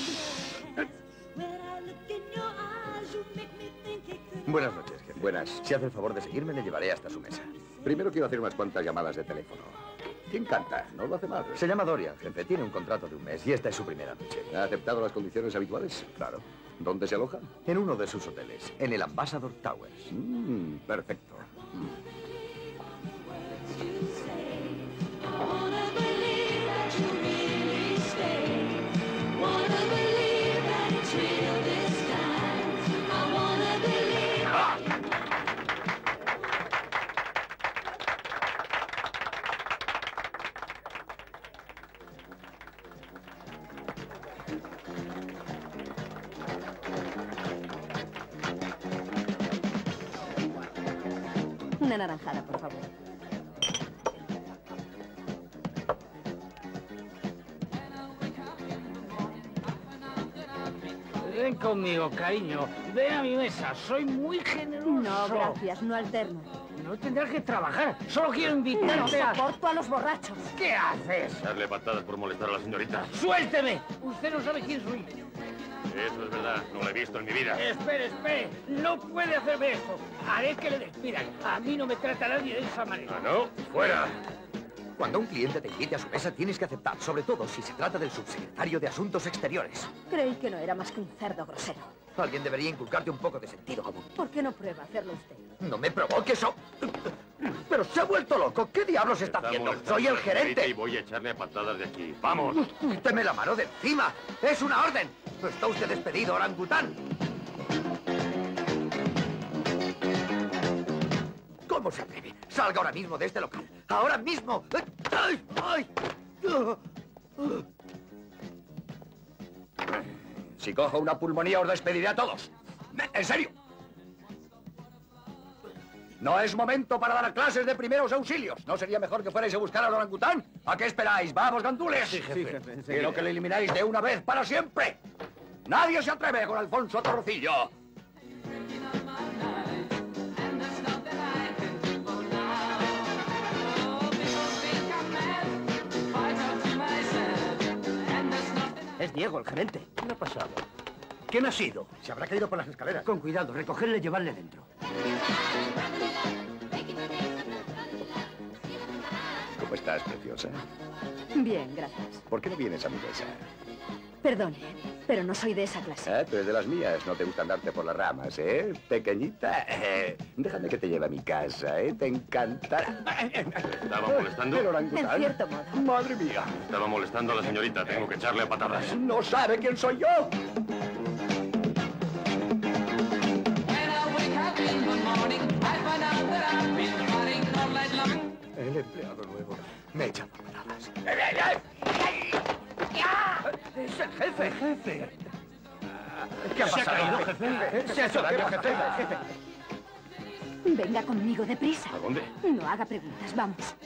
Buenas noches, jefe. Buenas. Si hace el favor de seguirme, le llevaré hasta su mesa. Primero quiero hacer unas cuantas llamadas de teléfono. ¿Quién canta? No lo hace mal. Se llama Dorian, jefe. Tiene un contrato de un mes y esta es su primera noche. ¿Ha aceptado las condiciones habituales? Claro. ¿Dónde se aloja? En uno de sus hoteles, en el Ambassador Towers. Mm, perfecto. Una naranjada, por favor. Ven conmigo, cariño. Ven a mi mesa. Soy muy generoso. No, gracias. No alterno. No tendrás que trabajar. Solo quiero No invitarte a... soporto a los borrachos. ¿Qué haces? Darle patadas por molestar a la señorita. ¡Suélteme! Usted no sabe quién soy. Eso es verdad. No lo he visto en mi vida. Espere, espere. No puede hacerme esto. Haré que le despidan. A mí no me trata nadie de esa manera. ¿Ah, no? ¡Fuera! Cuando un cliente te invite a su mesa, tienes que aceptar, sobre todo si se trata del subsecretario de Asuntos Exteriores. Creí que no era más que un cerdo grosero. Alguien debería inculcarte un poco de sentido común. ¿Por qué no prueba hacerlo usted? No me provoques, oh. Pero se ha vuelto loco. ¿Qué diablos está, Está haciendo? molestando Soy a el la señorita gerente. Y voy a echarle a patadas de aquí. ¡Vamos! Quíteme la mano de encima. ¡Es una orden! No está usted despedido, orangután. ¿Cómo se atreve? Salga ahora mismo de este local. ¡Ahora mismo! ¡Ay! ¡Ay! Si cojo una pulmonía os despediré a todos. En serio. No es momento para dar clases de primeros auxilios. ¿No sería mejor que fuerais a buscar al orangután? ¿A qué esperáis? ¡Vamos, gandules! Sí, jefe. Sí, jefe, enseguida. Quiero que lo elimináis de una vez para siempre. Nadie se atreve con Alfonso Torcillo. Es Diego, el gerente. ¿Qué ha pasado? ¿Quién ha sido? Se habrá caído por las escaleras. Con cuidado, recogerle y llevarle dentro. ¿Cómo estás, preciosa? Bien, gracias. ¿Por qué no vienes a mi mesa? Perdone, pero no soy de esa clase. Ah, tú eres de las mías. No te gusta andarte por las ramas, ¿eh? Pequeñita. Eh, déjame que te lleve a mi casa, ¿eh? Te encantará. ¿Estaba molestando? El orangután. En cierto modo. Madre mía. Estaba molestando a la señorita. Tengo que echarle a patadas. ¿No sabe quién soy yo? El empleado nuevo me echa patadas. ¡Es el jefe! ¡Jefe! ¿Qué ha ¿Se ha pasado, caído, jefe? ¿Se ha hecho daño, jefe? jefe? Venga conmigo, deprisa. ¿A dónde? No haga preguntas, vamos.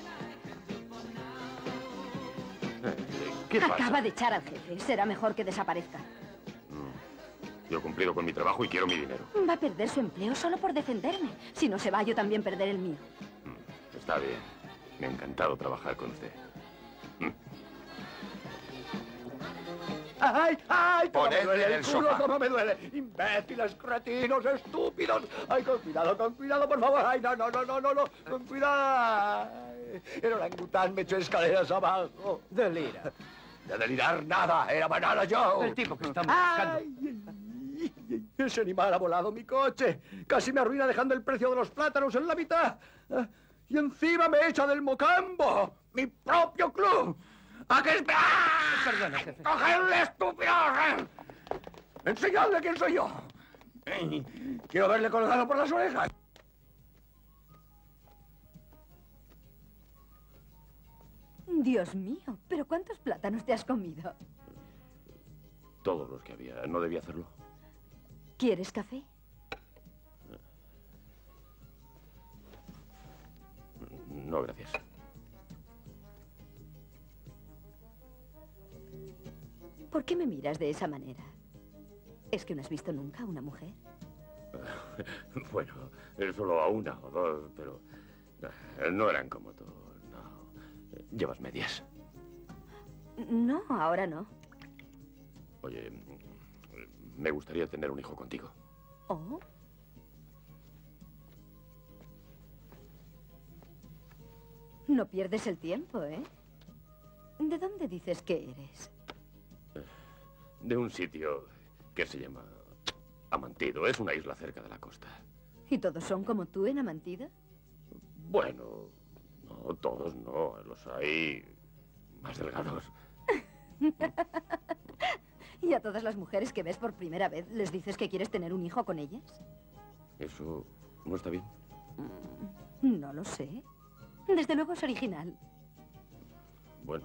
¿Qué pasa? Acaba de echar al jefe. Será mejor que desaparezca. Yo he cumplido con mi trabajo y quiero mi dinero. Va a perder su empleo solo por defenderme. Si no se va, yo también perderé el mío. Está bien. Me ha encantado trabajar con usted. ¡Ay, ay! ¡Cómo me Ponedle duele en el el culo! sofá. ¡Cómo me duele! ¡Imbéciles, cretinos, estúpidos! ¡Ay, con cuidado, con cuidado, por favor! ¡Ay, no, no, no, no, no! no. ¡Con cuidado! Ay, el orangután me echó escaleras abajo. Delira. De delirar nada, era Banana Joe. El tipo que estamos buscando. Ay, ese animal ha volado mi coche. Casi me arruina dejando el precio de los plátanos en la mitad. Ah, Y encima me echa del Mocambo, mi propio club. ¿A qué esperáis? Perdona, jefe. ¡Cogedle, estúpidos! ¡Enseñadle quién soy yo! Quiero verle colgado por las orejas. Dios mío, ¿pero cuántos plátanos te has comido? Todos los que había. ¿No debía hacerlo? ¿Quieres café? No, gracias. ¿Por qué me miras de esa manera? ¿Es que no has visto nunca a una mujer? Bueno, solo a una o dos, pero eh, no eran como tú, no. ¿Llevas medias? No, ahora no. Oye, me gustaría tener un hijo contigo. ¿Oh? No pierdes el tiempo, ¿eh? ¿De dónde dices que eres? De un sitio que se llama Amantido. Es una isla cerca de la costa. ¿Y todos son como tú en Amantida? Bueno, no, todos no. Los hay más delgados. ¿Y a todas las mujeres que ves por primera vez les dices que quieres tener un hijo con ellas? ¿Eso no está bien? Mm, no lo sé. Desde luego es original. Bueno,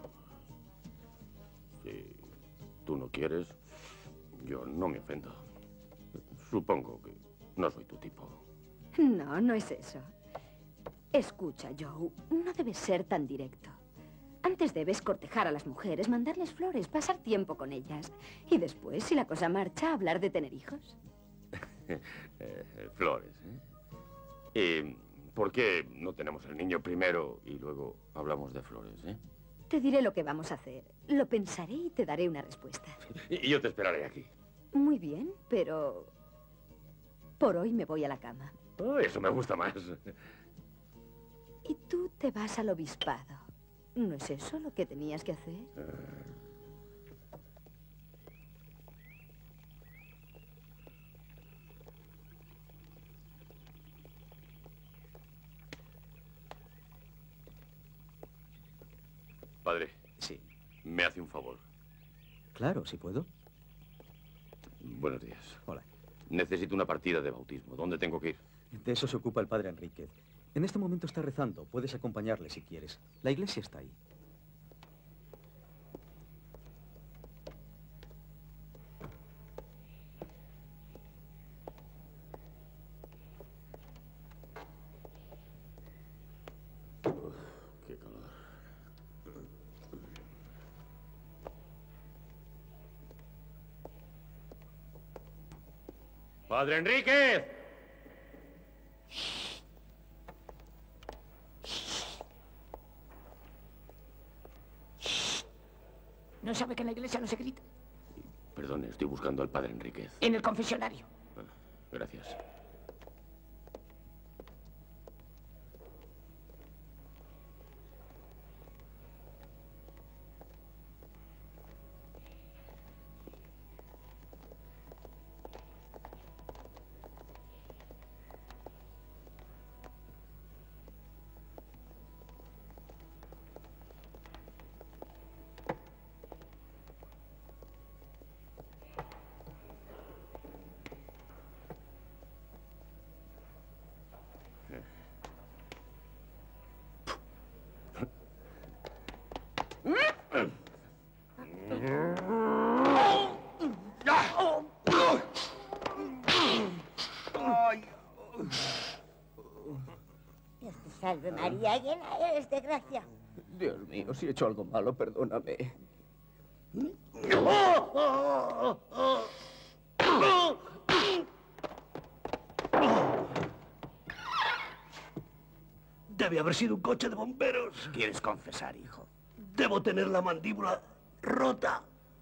si tú no quieres, yo no me ofendo. Supongo que no soy tu tipo. No, no es eso. Escucha, Joe, no debes ser tan directo. Antes debes cortejar a las mujeres, mandarles flores, pasar tiempo con ellas. Y después, si la cosa marcha, hablar de tener hijos. eh, flores, ¿eh? ¿Y por qué no tenemos el niño primero y luego hablamos de flores, eh? Te diré lo que vamos a hacer. Lo pensaré y te daré una respuesta. Y yo te esperaré aquí. Muy bien, pero... por hoy me voy a la cama. Oh, eso me gusta más. Y tú te vas al obispado. ¿No es eso lo que tenías que hacer? Padre. Sí. ¿Me hace un favor? Claro, si puedo. Buenos días. Hola. Necesito una partida de bautismo. ¿Dónde tengo que ir? De eso se ocupa el padre Enríquez. En este momento está rezando. Puedes acompañarle si quieres. La iglesia está ahí. Uf, qué calor. ¡Padre Enríquez! ¿No sabe que en la iglesia no se grita? Perdone, estoy buscando al padre Enríquez. En el confesionario. Ah, gracias. Dios te salve, María, llena eres de gracia. Dios mío, si he hecho algo malo, perdóname. Debe haber sido un coche de bomberos. ¿Quieres confesar, hijo? Debo tener la mandíbula rota.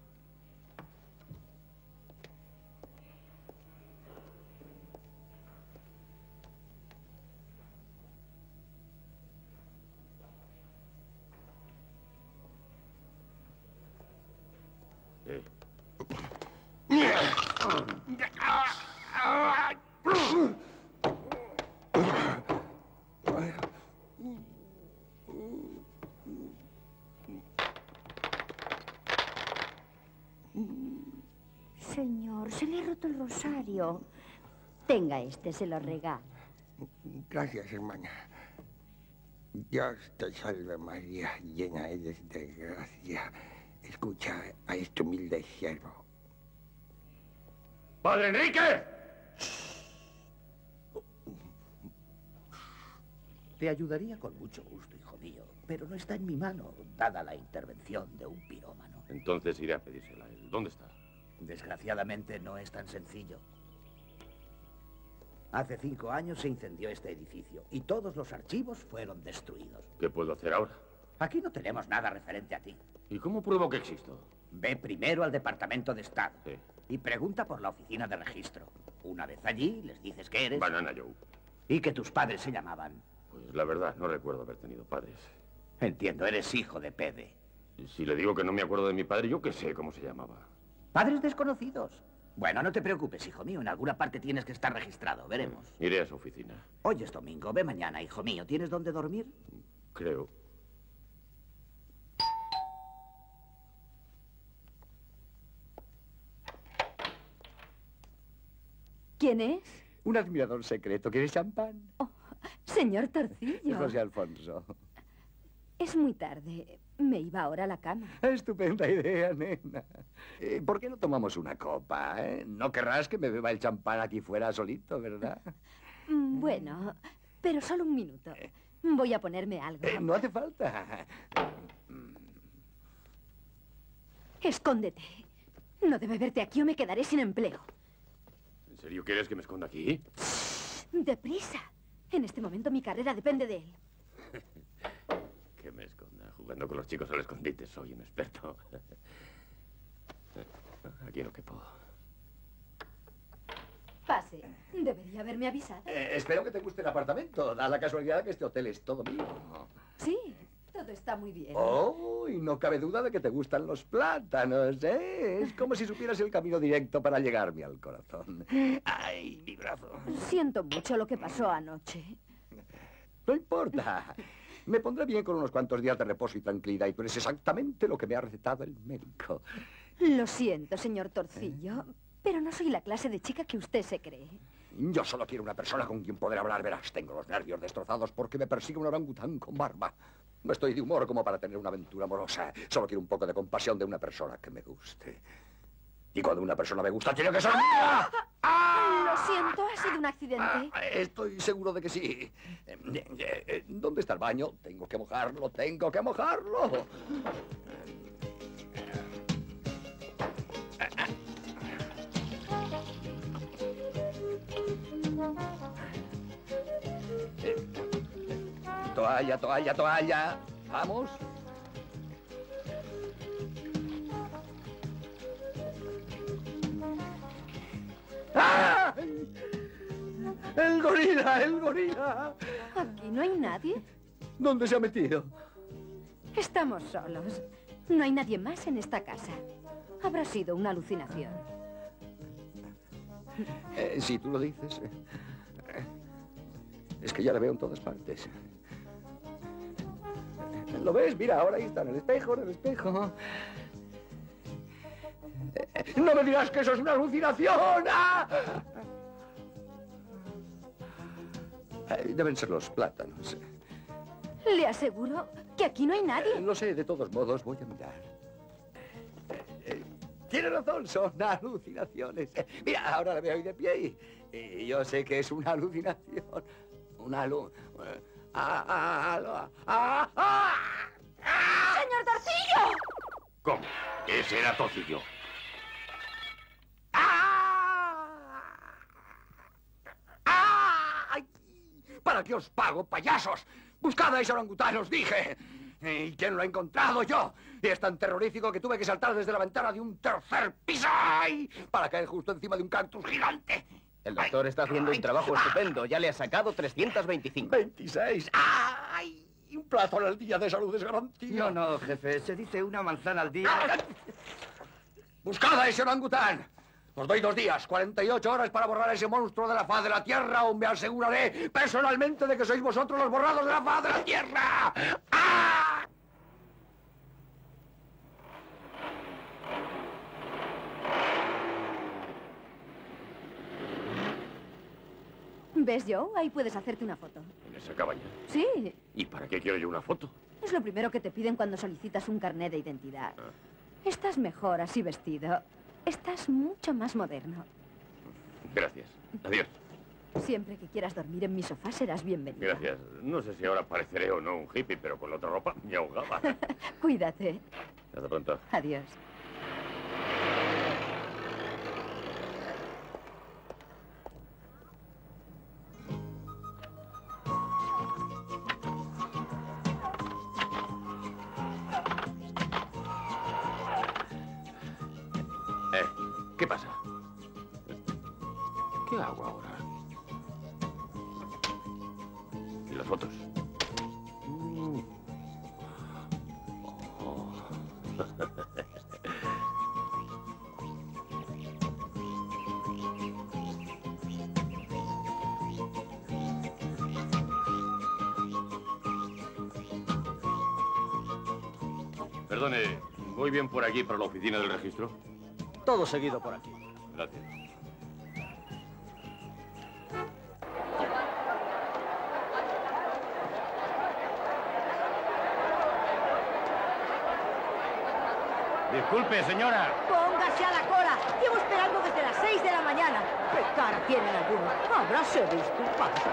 Eh. Señor, se le ha roto el rosario. Tenga este, se lo regalo. Gracias, hermana. Dios te salve, María, llena eres de gracia. Escucha a este humilde siervo. ¡Padre Enrique! Te ayudaría con mucho gusto, hijo mío, pero no está en mi mano, dada la intervención de un pirómano. Entonces iré a pedírsela a él. ¿Dónde está? Desgraciadamente no es tan sencillo. Hace cinco años se incendió este edificio y todos los archivos fueron destruidos. ¿Qué puedo hacer ahora? Aquí no tenemos nada referente a ti. ¿Y cómo pruebo que existo? Ve primero al Departamento de Estado Sí. y pregunta por la oficina de registro. Una vez allí, les dices que eres... Banana Joe. Y que tus padres se llamaban... Pues la verdad, no recuerdo haber tenido padres. Entiendo, eres hijo de Pede. Si le digo que no me acuerdo de mi padre, yo qué sé cómo se llamaba. Padres desconocidos. Bueno, no te preocupes, hijo mío. En alguna parte tienes que estar registrado. Veremos. Iré a su oficina. Hoy es domingo. Ve mañana, hijo mío. ¿Tienes dónde dormir? Creo. ¿Quién es? Un admirador secreto. ¿Quieres champán? Oh, señor Torcillo. José Alfonso. Es muy tarde. Me iba ahora a la cama. Estupenda idea, nena. Eh, ¿Por qué no tomamos una copa, eh? No querrás que me beba el champán aquí fuera solito, ¿verdad? Mm, Bueno, pero solo un minuto. Voy a ponerme algo. Eh, no hace falta. Escóndete. No debe verte aquí o me quedaré sin empleo. ¿En serio quieres que me esconda aquí? ¡Deprisa! En este momento mi carrera depende de él. Que me esconda. Jugando con los chicos al escondite, soy un experto. Aquí no quepo. Pase. Debería haberme avisado. Eh, espero que te guste el apartamento. Da la casualidad de que este hotel es todo mío. Sí, todo está muy bien. Oh, y no cabe duda de que te gustan los plátanos, ¿eh? Es como si supieras el camino directo para llegarme al corazón. Ay, mi brazo. Siento mucho lo que pasó anoche. No importa. Me pondré bien con unos cuantos días de reposo y tranquilidad, y tú eres exactamente lo que me ha recetado el médico. Lo siento, señor Torcillo, pero no soy la clase de chica que usted se cree. Yo solo quiero una persona con quien poder hablar, verás. Tengo los nervios destrozados porque me persigue un orangután con barba. No estoy de humor como para tener una aventura amorosa. Solo quiero un poco de compasión de una persona que me guste. Y cuando una persona me gusta, tiene que ser mía. Lo siento, ha sido un accidente. Ah, estoy seguro de que sí. Eh, eh, eh, ¿Dónde está el baño? Tengo que mojarlo, tengo que mojarlo. Eh, toalla, toalla, toalla. Vamos. ¡Ay! ¡El gorila! ¡El gorila! Aquí no hay nadie. ¿Dónde se ha metido? Estamos solos. No hay nadie más en esta casa. Habrá sido una alucinación. Eh, si tú lo dices. Eh, es que ya la veo en todas partes. ¿Lo ves? Mira, ahora ahí está, en el espejo, en el espejo. Eh, ¡No me digas que eso es una alucinación! ¡Ah! Eh, deben ser los plátanos. Le aseguro que aquí no hay nadie. Eh, no sé, de todos modos, voy a mirar. Eh, Tiene razón, son alucinaciones. Eh, mira, ahora la veo ahí de pie y, y yo sé que es una alucinación. Una alu... eh, ah, ah, ah, ah, ah, ah. ¡Señor Torcillo! ¿Cómo? Ese era Torcillo. ¡Ay! ¿Para qué os pago, payasos? Buscad a ese orangután, os dije. ¿Y quién lo ha encontrado? Yo. Y es tan terrorífico que tuve que saltar desde la ventana de un tercer piso ¡ay! Para caer justo encima de un cactus gigante. El doctor está haciendo un trabajo estupendo. Ya le ha sacado trescientos veinticinco. veintiséis. ¡Ay! Un plato al día de salud es garantía. No, no, jefe. Se dice una manzana al día. ¡Buscad a ese orangután! Os doy dos días, cuarenta y ocho horas para borrar a ese monstruo de la faz de la Tierra o me aseguraré personalmente de que sois vosotros los borrados de la faz de la Tierra. ¡Ah! ¿Ves, Joe? Ahí puedes hacerte una foto. En esa cabaña. Sí, ¿Y para qué quiero yo una foto? es lo primero que te piden cuando solicitas un carnet de identidad. Estás mejor así vestido. Estás mucho más moderno. Gracias. Adiós. Siempre que quieras dormir en mi sofá serás bienvenido. Gracias. No sé si ahora pareceré o no un hippie, pero con la otra ropa me ahogaba. Cuídate. Hasta pronto. Adiós. ¿Qué pasa? ¿Qué hago ahora? ¿Y las fotos? Mm. Oh. Perdone, ¿voy bien por aquí para la oficina del registro? Todo seguido por aquí. Gracias. Disculpe, señora. Póngase a la cola. Llevo esperando desde las seis de la mañana. ¿Qué cara tiene alguno? Habráse visto. Pasa.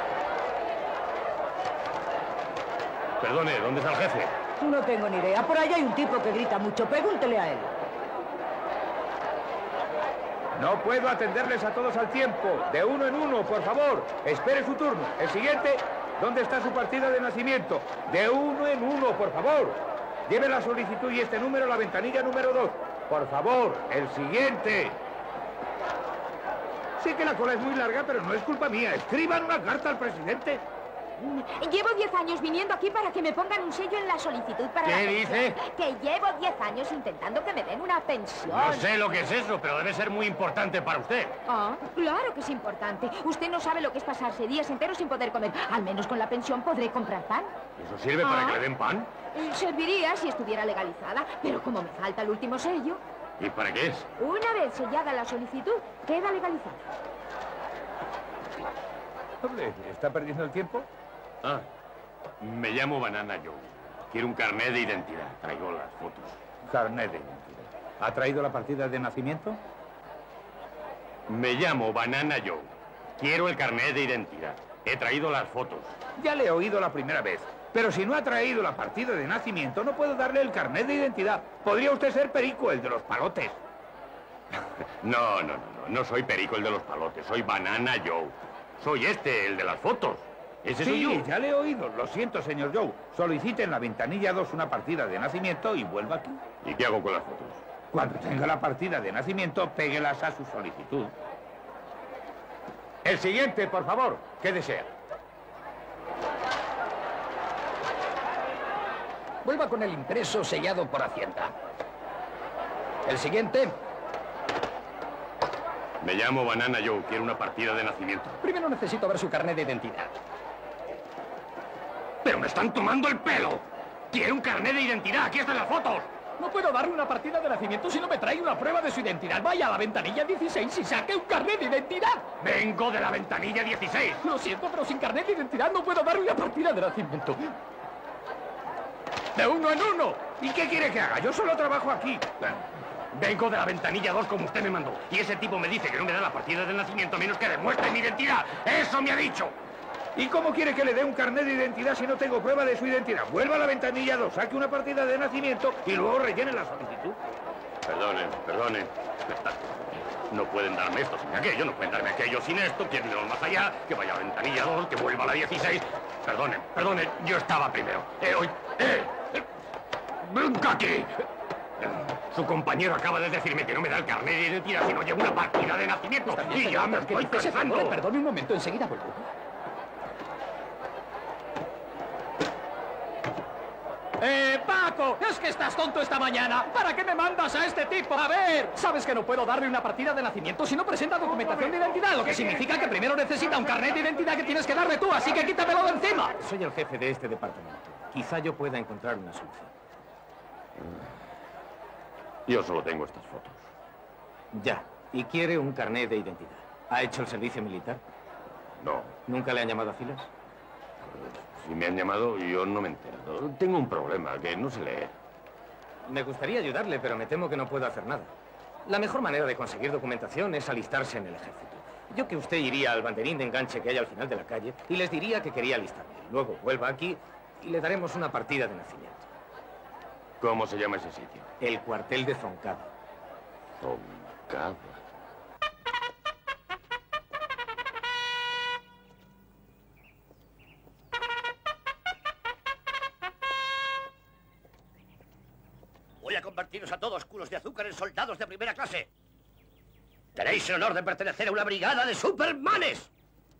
Perdone, ¿dónde está el jefe? No tengo ni idea. Por allá hay un tipo que grita mucho. Pregúntele a él. No puedo atenderles a todos al tiempo. De uno en uno, por favor. Espere su turno. El siguiente, ¿dónde está su partida de nacimiento? De uno en uno, por favor. Lleve la solicitud y este número a la ventanilla número dos. Por favor, el siguiente. Sé que la cola es muy larga, pero no es culpa mía. Escriban una carta al presidente. Llevo diez años viniendo aquí para que me pongan un sello en la solicitud para ¿Qué la pensión. dice? Que llevo diez años intentando que me den una pensión. No sé lo que es eso, pero debe ser muy importante para usted. Ah, claro que es importante. Usted no sabe lo que es pasarse días enteros sin poder comer. Al menos con la pensión podré comprar pan. ¿Eso sirve para Ah. que le den pan? Serviría si estuviera legalizada, pero como me falta el último sello, ¿Y para qué es? una vez sellada la solicitud, queda legalizada. Hombre, ¿está perdiendo el tiempo? Ah, me llamo Banana Joe. Quiero un carnet de identidad. Traigo las fotos. Carnet de identidad. ¿Ha traído la partida de nacimiento? Me llamo Banana Joe. Quiero el carnet de identidad. He traído las fotos. Ya le he oído la primera vez. Pero si no ha traído la partida de nacimiento, no puedo darle el carnet de identidad. Podría usted ser Perico, el de los palotes. No, no, no, no. No soy Perico, el de los palotes. Soy Banana Joe. Soy este, el de las fotos. Ese soy Sí, yo. ya le he oído. Lo siento, señor Joe. Solicite en la ventanilla dos una partida de nacimiento y vuelva aquí. ¿Y qué hago con las fotos? Cuando tenga la partida de nacimiento, péguelas a su solicitud. El siguiente, por favor. ¿Qué desea? Vuelva con el impreso sellado por Hacienda. El siguiente. Me llamo Banana Joe. Quiero una partida de nacimiento. Primero necesito ver su carnet de identidad. ¡Pero me están tomando el pelo! ¡Quiero un carnet de identidad! ¡Aquí están las fotos! No puedo darle una partida de nacimiento si no me trae una prueba de su identidad. Vaya a la ventanilla dieciséis y saque un carnet de identidad. ¡Vengo de la ventanilla dieciséis! Lo siento, pero sin carnet de identidad no puedo darle una partida de nacimiento. De uno en uno. ¿Y qué quiere que haga? Yo solo trabajo aquí. Vengo de la ventanilla dos como usted me mandó. Y ese tipo me dice que no me da la partida de nacimiento a menos que demuestre mi identidad. ¡Eso me ha dicho! ¿Y cómo quiere que le dé un carnet de identidad si no tengo prueba de su identidad? Vuelva a la ventanilla dos, saque una partida de nacimiento y luego rellene la solicitud. Perdonen, perdonen. No pueden darme esto sin aquello, no pueden darme aquello sin esto. Quieren irnos más allá, que vaya a la ventanilla dos, que vuelva a la dieciséis. Perdonen, perdonen, yo estaba primero. Eh, hoy, eh, eh, ¡venga aquí! Su compañero acaba de decirme que no me da el carnet de identidad si no llevo una partida de nacimiento. Y ya me estoy cansando. Perdone, perdone un momento, enseguida vuelvo. ¡Eh, Paco! ¿Es que estás tonto esta mañana? ¿Para qué me mandas a este tipo? A ver, sabes que no puedo darle una partida de nacimiento si no presenta documentación de identidad, lo que significa que primero necesita un carnet de identidad que tienes que darle tú, así que quítamelo de encima. Soy el jefe de este departamento. Quizá yo pueda encontrar una solución. Yo solo tengo estas fotos. Ya. Y quiere un carnet de identidad. ¿Ha hecho el servicio militar? No. ¿Nunca le han llamado a filas? Si me han llamado, yo no me he enterado. Tengo un problema, que no sé leer. Me gustaría ayudarle, pero me temo que no puedo hacer nada. La mejor manera de conseguir documentación es alistarse en el ejército. Yo que usted iría al banderín de enganche que hay al final de la calle y les diría que quería alistarme. Luego vuelva aquí y le daremos una partida de nacimiento. ¿Cómo se llama ese sitio? El cuartel de Zoncada. Zoncada. Voy a convertiros a todos, culos de azúcar, en soldados de primera clase. Tenéis el honor de pertenecer a una brigada de supermanes.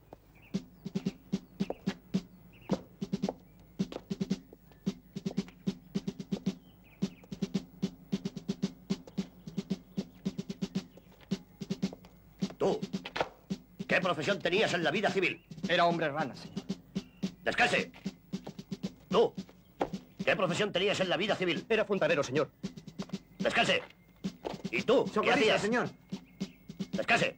Tú, ¿qué profesión tenías en la vida civil? Era hombre rana, señor. Descanse. Tú, ¿qué profesión tenías en la vida civil? Era fontanero, señor. Descanse. ¿Y tú? ¿Qué Socorrista, hacías? señor. Descanse.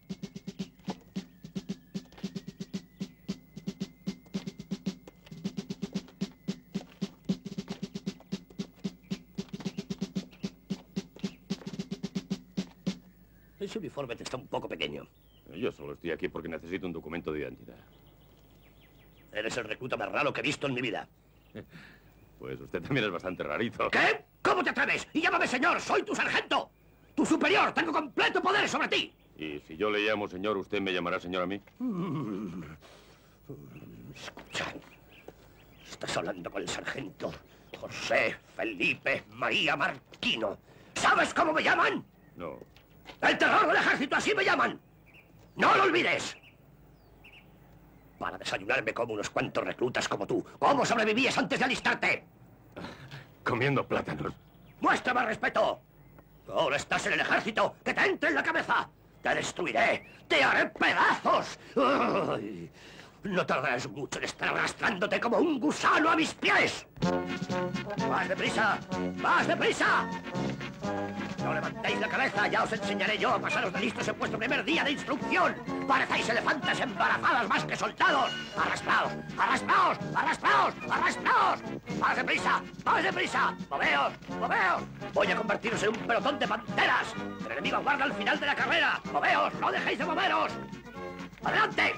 Ese uniforme te está un poco pequeño. Yo solo estoy aquí porque necesito un documento de identidad. Eres el recluta más raro que he visto en mi vida. Pues usted también es bastante rarito. ¿Qué? ¿Cómo te atreves? Y llámame señor, soy tu sargento. Tu superior, tengo completo poder sobre ti. Y si yo le llamo señor, ¿usted me llamará señor a mí? Mm. Escucha, estás hablando con el sargento José Felipe María Marquino. ¿Sabes cómo me llaman? No. El terror del ejército, así me llaman. ¡No lo olvides! Para desayunarme como unos cuantos reclutas como tú. ¿Cómo sobrevivías antes de alistarte? Comiendo plátanos. ¡Muéstrame respeto! Ahora estás en el ejército. ¡Que te entre en la cabeza! ¡Te destruiré! ¡Te haré pedazos! ¡Ay! No tardarás mucho en estar arrastrándote como un gusano a mis pies. ¡Más deprisa! ¡Más deprisa! No levantéis la cabeza, ya os enseñaré yo a pasaros de listos en vuestro primer día de instrucción. Parecéis elefantes embarazadas más que soldados. ¡Arrastraos! ¡Arrastraos! ¡Arrastraos! ¡Arrastraos! ¡Más deprisa! ¡Más deprisa! ¡Moveos! ¡Moveos! Voy a convertiros en un pelotón de panteras. El enemigo aguarda al final de la carrera. ¡Moveos! ¡No dejéis de moveros! ¡Adelante!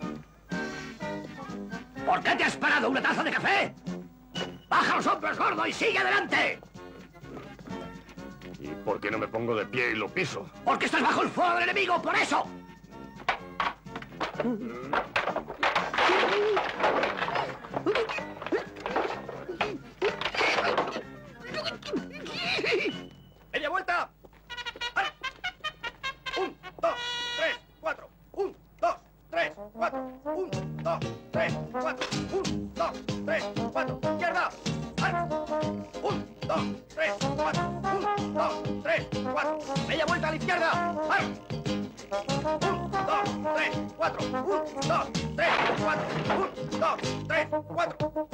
¿Por qué te has parado una taza de café? ¡Baja los hombros, gordo, y sigue adelante! ¿Y por qué no me pongo de pie y lo piso? ¡Porque estás bajo el fuego del enemigo, por eso! ¡Media vuelta! Un, dos, tres, cuatro. Un, dos, tres, cuatro. Un, dos, tres, cuatro. Un, dos, tres, cuatro. ¡Izquierda! Un, dos, tres, cuatro. Un, dos, tres, cuatro. Media vuelta a la izquierda. Un, dos, tres, cuatro. Un, dos, tres, cuatro. Un, dos, tres, cuatro.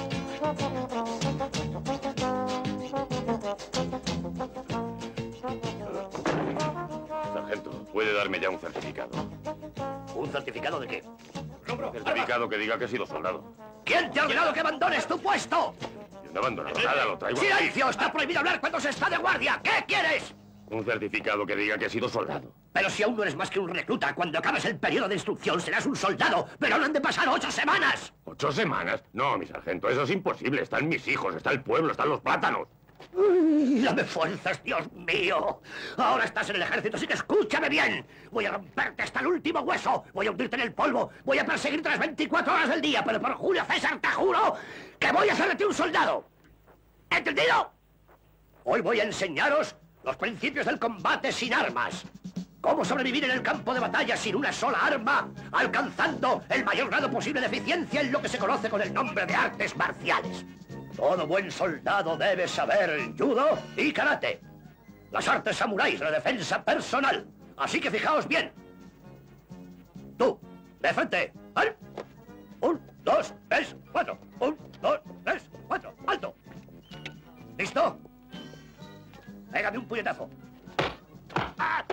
Sargento, puede darme ya un certificado. ¿Un certificado de qué? Un certificado que diga que he sido soldado. ¿Quién te ha ordenado que abandones tu puesto? Yo no he abandonado nada, lo traigo aquí. ¡Silencio! Está prohibido hablar cuando se está de guardia. ¿Qué quieres? Un certificado que diga que he sido soldado. Pero si aún no eres más que un recluta, cuando acabes el periodo de instrucción serás un soldado. Pero no han de pasar ocho semanas. ¿Ocho semanas? No, mi sargento, eso es imposible. Están mis hijos, está el pueblo, están los plátanos. Uy, dame fuerzas, Dios mío. Ahora estás en el ejército, así que escúchame bien. Voy a romperte hasta el último hueso. Voy a hundirte en el polvo. Voy a perseguirte las veinticuatro horas del día. Pero por Julio César te juro que voy a hacer de ti un soldado. ¿Entendido? Hoy voy a enseñaros los principios del combate sin armas. Cómo sobrevivir en el campo de batalla sin una sola arma, alcanzando el mayor grado posible de eficiencia en lo que se conoce con el nombre de artes marciales. Todo buen soldado debe saber judo y karate. Las artes samuráis, la defensa personal. Así que fijaos bien. Tú, de frente. ¡Al! Un, dos, tres, cuatro. Un, dos, tres, cuatro. ¡Alto! ¿Listo? Pégame un puñetazo. ¡Ah!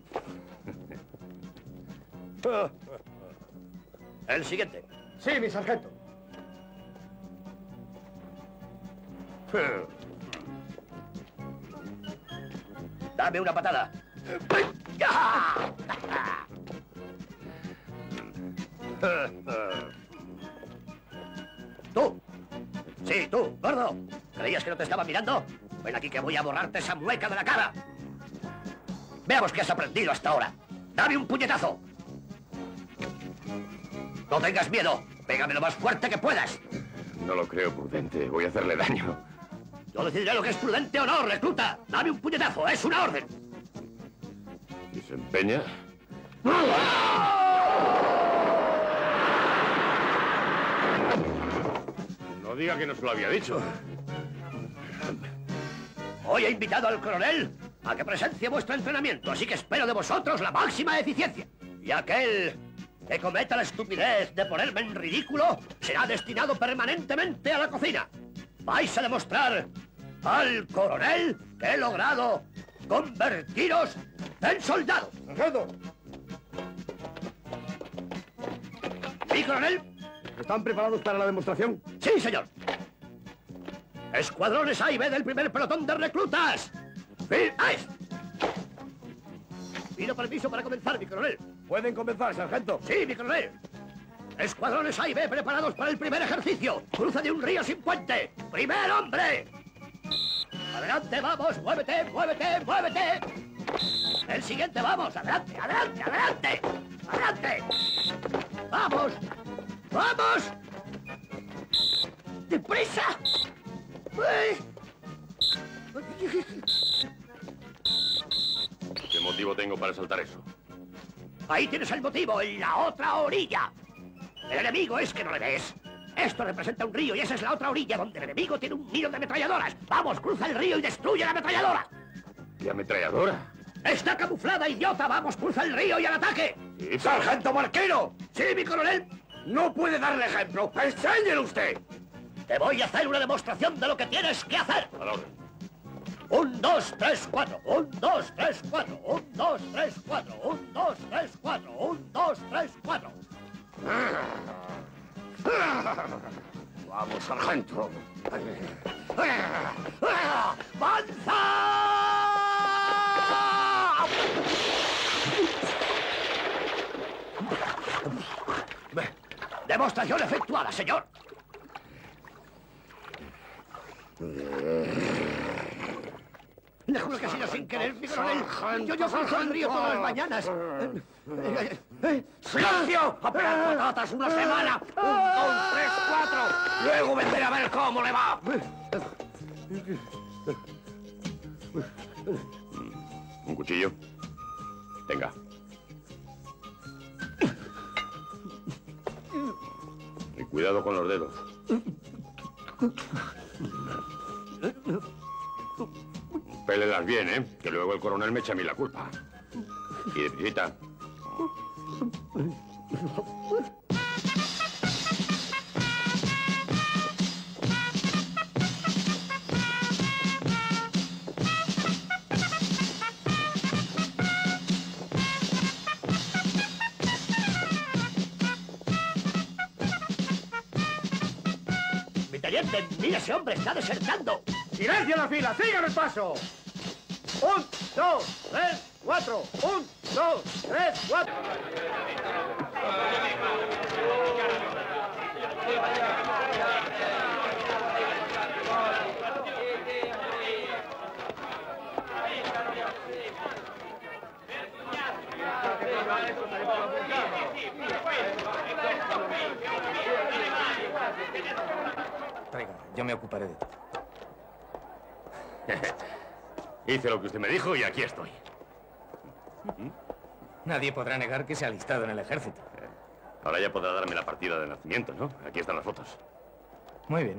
El siguiente. Sí, mi sargento. Dame una patada. ¡Tú! Sí, tú, gordo. ¿Creías que no te estaba mirando? Ven aquí que voy a borrarte esa mueca de la cara. Veamos qué has aprendido hasta ahora. ¡Dame un puñetazo! No tengas miedo. Pégame lo más fuerte que puedas. No lo creo prudente. Voy a hacerle daño. Yo decidiré lo que es prudente o no, recluta. Dame un puñetazo. Es una orden. Si se empeña, No diga que no se lo había dicho. Hoy he invitado al coronel a que presencie vuestro entrenamiento, así que espero de vosotros la máxima eficiencia. Y aquel que cometa la estupidez de ponerme en ridículo será destinado permanentemente a la cocina. Vais a demostrar al coronel que he logrado convertiros en soldados. ¡Sargento! ¿Sí, coronel? ¿Están preparados para la demostración? Sí, señor. Escuadrones A y B del primer pelotón de reclutas. ¡Firmes! Pido permiso para comenzar, mi coronel. ¿Pueden comenzar, sargento? Sí, mi coronel. Escuadrones A y B preparados para el primer ejercicio. Cruza de un río sin puente. ¡Primer hombre! Adelante, vamos, muévete, muévete, muévete. El siguiente, vamos, adelante, adelante, adelante. Adelante. Vamos, vamos. ¡Deprisa! ¡Ay! ¿Qué motivo tengo para saltar eso? Ahí tienes el motivo, en la otra orilla. El enemigo es que no le ves. Esto representa un río y esa es la otra orilla donde el enemigo tiene un nido de ametralladoras. Vamos, cruza el río y destruye la ametralladora. ¿Qué ametralladora? Está camuflada, idiota. Vamos, cruza el río y al ataque. Sí, ¡Sargento Marquino! Sí, mi coronel. No puede darle ejemplo. ¡Enséñelo usted! Te voy a hacer una demostración de lo que tienes que hacer. A la orden. Un, dos, tres, cuatro. Un, dos, tres, cuatro. Un, dos, tres, cuatro. Un, dos, tres, cuatro. Un, dos, tres, cuatro. Vamos, sargento. ¡Avanza! Demostración efectuada, señor. Le juro que ha sido sin querer, mi coronel. Yo, yo cruzo el río todas las mañanas. ¡Silencio! ¡Apenas patatas una semana! ¡Un, dos, tres, cuatro! ¡Luego vendré a ver cómo le va! ¿Un cuchillo? Venga. Y cuidado con los dedos. Pélelas bien, ¿eh? Que luego el coronel me echa a mí la culpa. Y deprisita. Mi teniente, mira ese hombre, está desertando. ¡Silencio en la fila! ¡Sigan el paso! Un, dos, tres, cuatro. Un, dos, tres, cuatro. Traiga, yo me ocuparé de todo. Hice lo que usted me dijo y aquí estoy. Nadie podrá negar que se ha alistado en el ejército. Ahora ya podrá darme la partida de nacimiento, ¿no? Aquí están las fotos. Muy bien.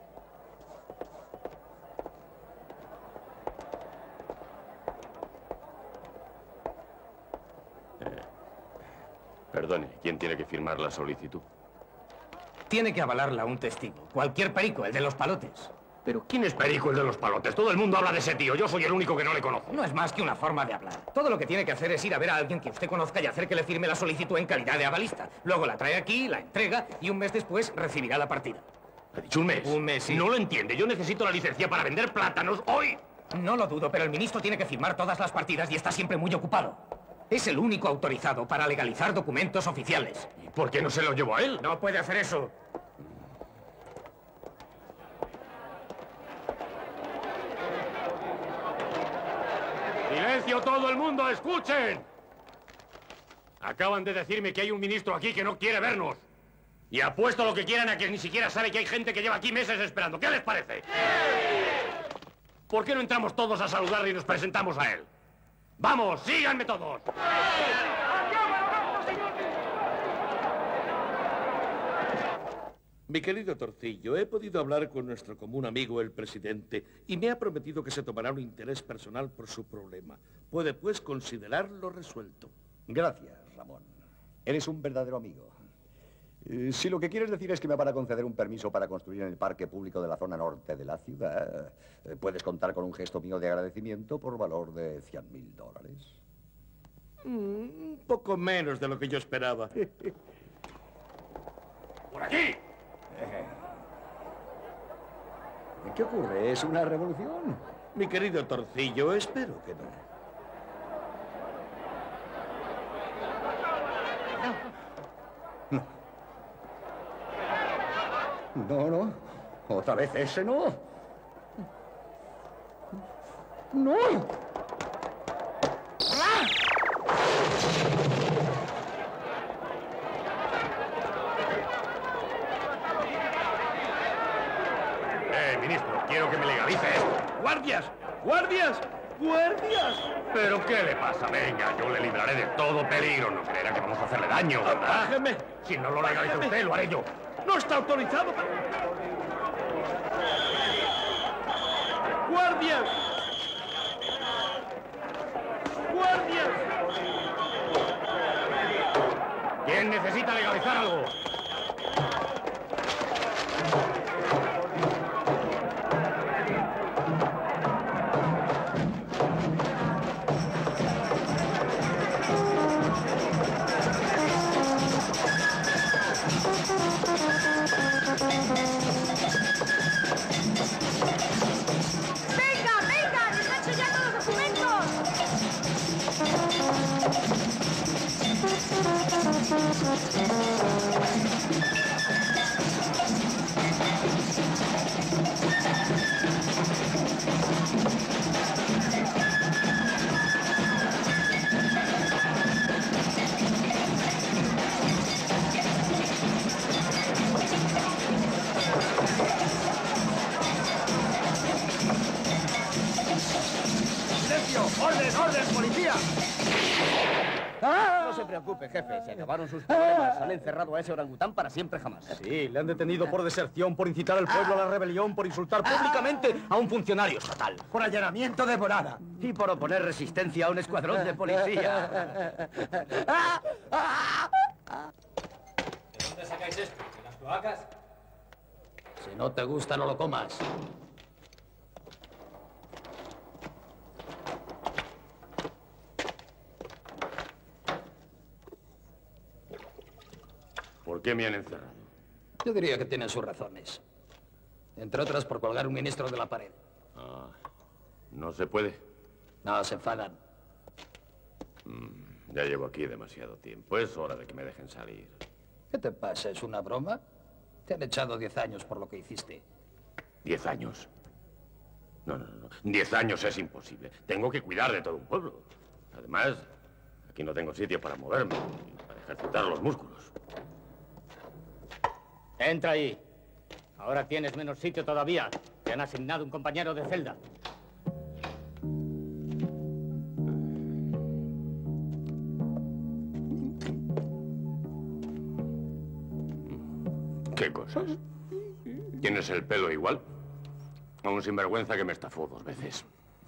Eh, perdone, ¿quién tiene que firmar la solicitud? Tiene que avalarla un testigo. Cualquier perico, el de los palotes. ¿Pero quién es Perico, el de los palotes? Todo el mundo habla de ese tío. Yo soy el único que no le conozco. No es más que una forma de hablar. Todo lo que tiene que hacer es ir a ver a alguien que usted conozca y hacer que le firme la solicitud en calidad de avalista. Luego la trae aquí, la entrega y un mes después recibirá la partida. ¿Ha dicho un mes? Un mes, sí. No lo entiende. Yo necesito la licencia para vender plátanos hoy. No lo dudo, pero el ministro tiene que firmar todas las partidas y está siempre muy ocupado. Es el único autorizado para legalizar documentos oficiales. ¿Y por qué no se lo llevo a él? No puede hacer eso. ¡Silencio todo el mundo! ¡Escuchen! Acaban de decirme que hay un ministro aquí que no quiere vernos. Y apuesto lo que quieran a que ni siquiera sabe que hay gente que lleva aquí meses esperando. ¿Qué les parece? ¿Por qué no entramos todos a saludarle y nos presentamos a él? ¡Vamos, síganme todos! Mi querido Torcillo, he podido hablar con nuestro común amigo el presidente y me ha prometido que se tomará un interés personal por su problema. Puede, pues, considerarlo resuelto. Gracias, Ramón. Eres un verdadero amigo. Eh, si lo que quieres decir es que me van a conceder un permiso para construir en el parque público de la zona norte de la ciudad, eh, puedes contar con un gesto mío de agradecimiento por valor de cien mil dólares. Mm, un poco menos de lo que yo esperaba. ¡Por aquí! ¿Qué ocurre? ¿Es una revolución? Mi querido Torcillo, espero que no. No, no. Otra vez ese no. ¡No! Eh, ministro, quiero que me legalice esto. ¡Guardias! ¡Guardias! ¡Guardias! ¿Pero qué le pasa? Venga, yo le libraré de todo peligro. No creerá que vamos a hacerle daño, ¿verdad? ¡Bájeme! Si no lo legaliza usted, lo haré yo. ¡No está autorizado! ¡Guardias! ¡Guardias! ¿Quién necesita legalizar algo? ¡Orden, orden, policía! No se preocupe, jefe. Se acabaron sus problemas. Han encerrado a ese orangután para siempre jamás. Sí, le han detenido por deserción, por incitar al pueblo a la rebelión, por insultar públicamente a un funcionario estatal. Por allanamiento de morada. Y por oponer resistencia a un escuadrón de policía. ¿De dónde sacáis esto? ¿De las cloacas? Si no te gusta, no lo comas. ¿Por qué me han encerrado? Yo diría que tienen sus razones. Entre otras, por colgar un ministro de la pared. Ah, ¿no se puede? No, se enfadan. Mm, ya llevo aquí demasiado tiempo. Es hora de que me dejen salir. ¿Qué te pasa? ¿Es una broma? Te han echado diez años por lo que hiciste. ¿Diez años? No, no, no. Diez años es imposible. Tengo que cuidar de todo un pueblo. Además, aquí no tengo sitio para moverme, para ejercitar los músculos. Entra ahí. Ahora tienes menos sitio todavía. Te han asignado un compañero de celda. ¿Qué cosas? ¿Tienes el pelo igual? A un sinvergüenza que me estafó dos veces.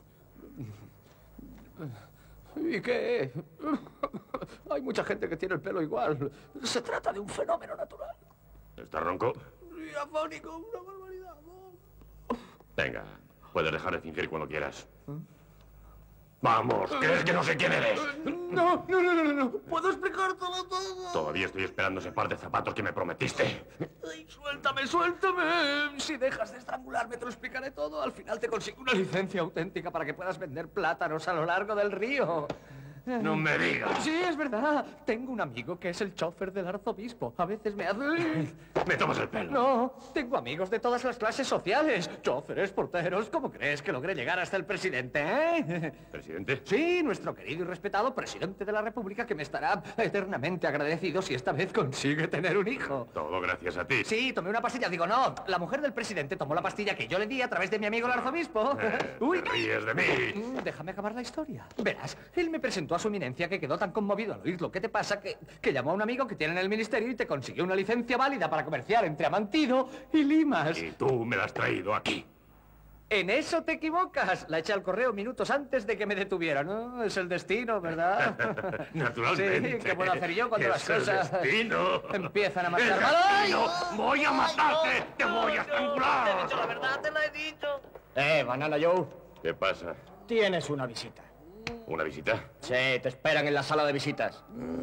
¿Y qué? Hay mucha gente que tiene el pelo igual. Se trata de un fenómeno natural. ¿Estás ronco? Y afónico, una barbaridad. Venga, puedes dejar de fingir cuando quieras. Vamos, ¿crees que no sé quién eres? No, no, no, no, no. Puedo explicártelo todo. Todavía estoy esperando ese par de zapatos que me prometiste. Ay, suéltame, suéltame. Si dejas de estrangularme, te lo explicaré todo. Al final te consigo una licencia auténtica para que puedas vender plátanos a lo largo del río. No me digas. Sí, es verdad. Tengo un amigo que es el chofer del arzobispo. A veces me hace... Me tomas el pelo. No, tengo amigos de todas las clases sociales. Chóferes, porteros. ¿Cómo crees que logré llegar hasta el presidente, eh? ¿Presidente? Sí, nuestro querido y respetado presidente de la República, que me estará eternamente agradecido si esta vez consigue tener un hijo. Todo gracias a ti. Sí, tomé una pastilla. Digo, no, la mujer del presidente tomó la pastilla que yo le di a través de mi amigo el arzobispo. Eh, Uy. te ríes de mí. Déjame acabar la historia. Verás, él me presentó a a su eminencia que quedó tan conmovido al oírlo. ¿Qué te pasa? Que, que llamó a un amigo que tiene en el ministerio y te consiguió una licencia válida para comerciar entre Amantido y Limas. Y tú me la has traído aquí. En eso te equivocas. La eché al correo minutos antes de que me detuvieran. No, es el destino, ¿verdad? Naturalmente. Sí, ¿qué puedo hacer yo cuando Es las el cosas destino. empiezan a ¡El marchar mal? destino! ¡Voy a matarte! ¡Te voy a estrangular! Te he dicho la verdad, te la he dicho. Eh, Banana Joe. ¿Qué pasa? Tienes una visita. ¿Una visita? Sí, te esperan en la sala de visitas.